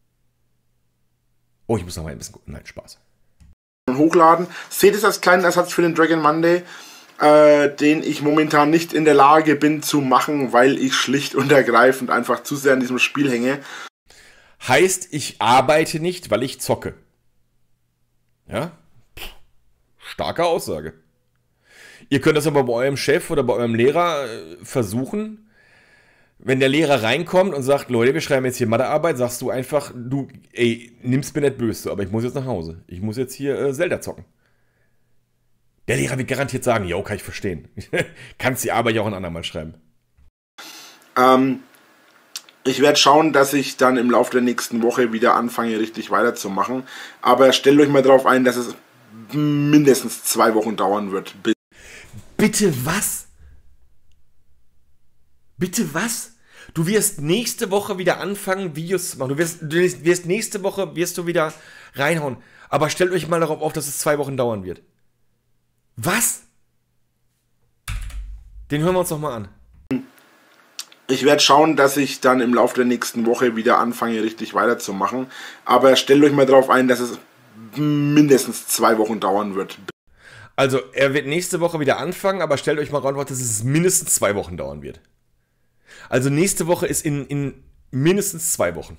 Oh, ich muss noch mal ein bisschen gucken. Nein, Spaß. Und hochladen. Seht es als kleinen Ersatz für den Dragon Monday, den ich momentan nicht in der Lage bin zu machen, weil ich schlicht und ergreifend einfach zu sehr an diesem Spiel hänge. Heißt, ich arbeite nicht, weil ich zocke. Ja? Starke Aussage. Ihr könnt das aber bei eurem Chef oder bei eurem Lehrer versuchen. Wenn der Lehrer reinkommt und sagt, Leute, wir schreiben jetzt hier Mathearbeit, sagst du einfach, du, ey, nimm's mir nicht böse, aber ich muss jetzt nach Hause. Ich muss jetzt hier Zelda zocken. Der Lehrer wird garantiert sagen, jo, kann ich verstehen. Kannst die Arbeit ja auch ein andermal schreiben. Ich werde schauen, dass ich dann im Laufe der nächsten Woche wieder anfange, richtig weiterzumachen. Aber stellt euch mal darauf ein, dass es mindestens 2 Wochen dauern wird. Bitte was? Bitte was? Du wirst nächste Woche wieder anfangen, Videos zu machen. Du wirst nächste Woche wieder reinhauen. Aber stellt euch mal darauf auf, dass es 2 Wochen dauern wird. Was? Den hören wir uns noch mal an. Ich werde schauen, dass ich dann im Laufe der nächsten Woche wieder anfange, richtig weiterzumachen. Aber stellt euch mal darauf ein, dass es mindestens 2 Wochen dauern wird. Also, er wird nächste Woche wieder anfangen, aber stellt euch mal raus, dass es mindestens 2 Wochen dauern wird. Also, nächste Woche ist in mindestens 2 Wochen.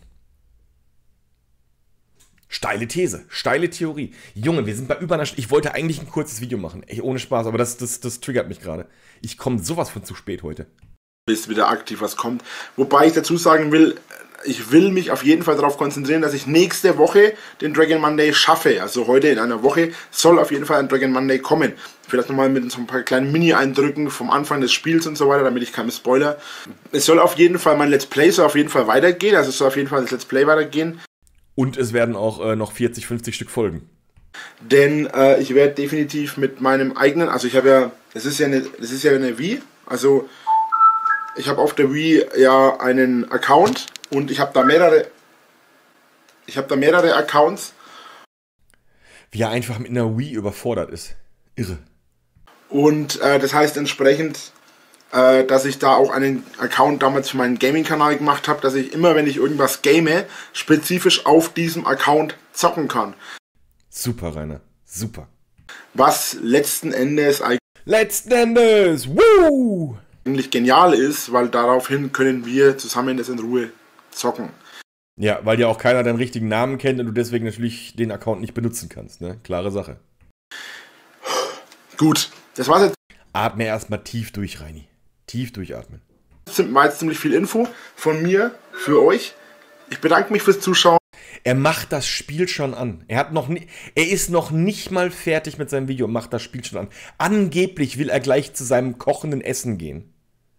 Steile These, steile Theorie. Junge, wir sind bei über einer Stunde. Ich wollte eigentlich ein kurzes Video machen. Ey, ohne Spaß, aber das triggert mich gerade. Ich komme sowas von zu spät heute. Bis wieder aktiv was kommt. Wobei ich dazu sagen will, ich will mich auf jeden Fall darauf konzentrieren, dass ich nächste Woche den Dragon Monday schaffe. Also heute in einer Woche soll auf jeden Fall ein Dragon Monday kommen. Vielleicht nochmal mit so ein paar kleinen Mini-Eindrücken vom Anfang des Spiels und so weiter, damit ich keine Spoiler. Es soll auf jeden Fall, mein Let's Play soll auf jeden Fall weitergehen. Also es soll auf jeden Fall das Let's Play weitergehen. Und es werden auch noch 40, 50 Stück folgen. Denn ich werde definitiv mit meinem eigenen, also ich habe ja, das ist ja eine Wii, also ich habe auf der Wii ja einen Account und ich habe da mehrere Accounts. Wie er einfach mit einer Wii überfordert ist. Irre. Und das heißt entsprechend, dass ich da auch einen Account damals für meinen Gaming-Kanal gemacht habe, dass ich immer, wenn ich irgendwas game, spezifisch auf diesem Account zocken kann. Super, Rainer. Super. Was letzten Endes Woo! eigentlich genial ist, weil daraufhin können wir zusammen das in Ruhe zocken. Ja, weil ja auch keiner deinen richtigen Namen kennt und du deswegen natürlich den Account nicht benutzen kannst, ne? Klare Sache. Gut, das war's jetzt. Atme erstmal tief durch, Reini. Tief durchatmen. War jetzt ziemlich viel Info von mir für euch. Ich bedanke mich fürs Zuschauen. Er macht das Spiel schon an. Er ist noch nicht mal fertig mit seinem Video und macht das Spiel schon an. Angeblich will er gleich zu seinem kochenden Essen gehen.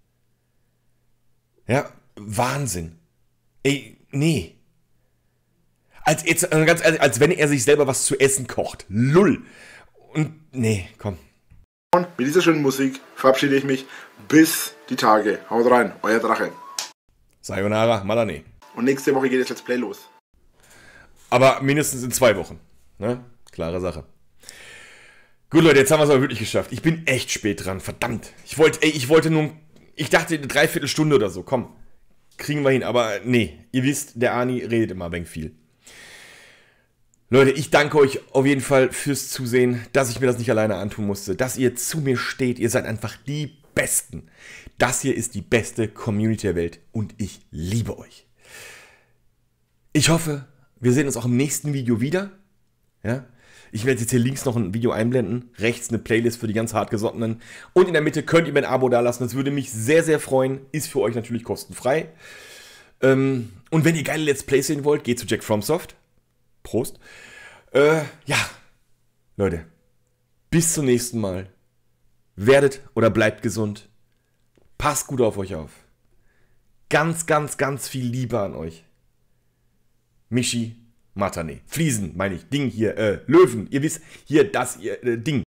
Ja, Wahnsinn. Ey, nee. Als wenn er sich selber was zu essen kocht. Lull. Und, nee, komm. Und mit dieser schönen Musik verabschiede ich mich. Bis die Tage. Haut rein, euer Drache. Sayonara, Malane. Und nächste Woche geht das Let's Play los. Aber mindestens in 2 Wochen. Ne? Klare Sache. Gut, Leute, jetzt haben wir es aber wirklich geschafft. Ich bin echt spät dran, verdammt. Ich dachte eine Dreiviertelstunde oder so. Komm, kriegen wir hin. Aber nee, ihr wisst, der Ani redet immer ein wenig viel. Leute, ich danke euch auf jeden Fall fürs Zusehen, dass ich mir das nicht alleine antun musste, dass ihr zu mir steht. Ihr seid einfach die Besten. Das hier ist die beste Community der Welt und ich liebe euch. Ich hoffe, wir sehen uns auch im nächsten Video wieder. Ja? Ich werde jetzt hier links noch ein Video einblenden, rechts eine Playlist für die ganz hartgesottenen und in der Mitte könnt ihr mir ein Abo dalassen, das würde mich sehr, sehr freuen, ist für euch natürlich kostenfrei. Und wenn ihr geile Let's Plays sehen wollt, geht zu Jack FromSoft. Prost. Ja, Leute, bis zum nächsten Mal. Werdet oder bleibt gesund. Passt gut auf euch auf. Ganz, ganz, ganz viel Liebe an euch. Michi Matane. Fliesen, meine ich. Ding hier. Löwen. Ihr wisst, hier das Ding.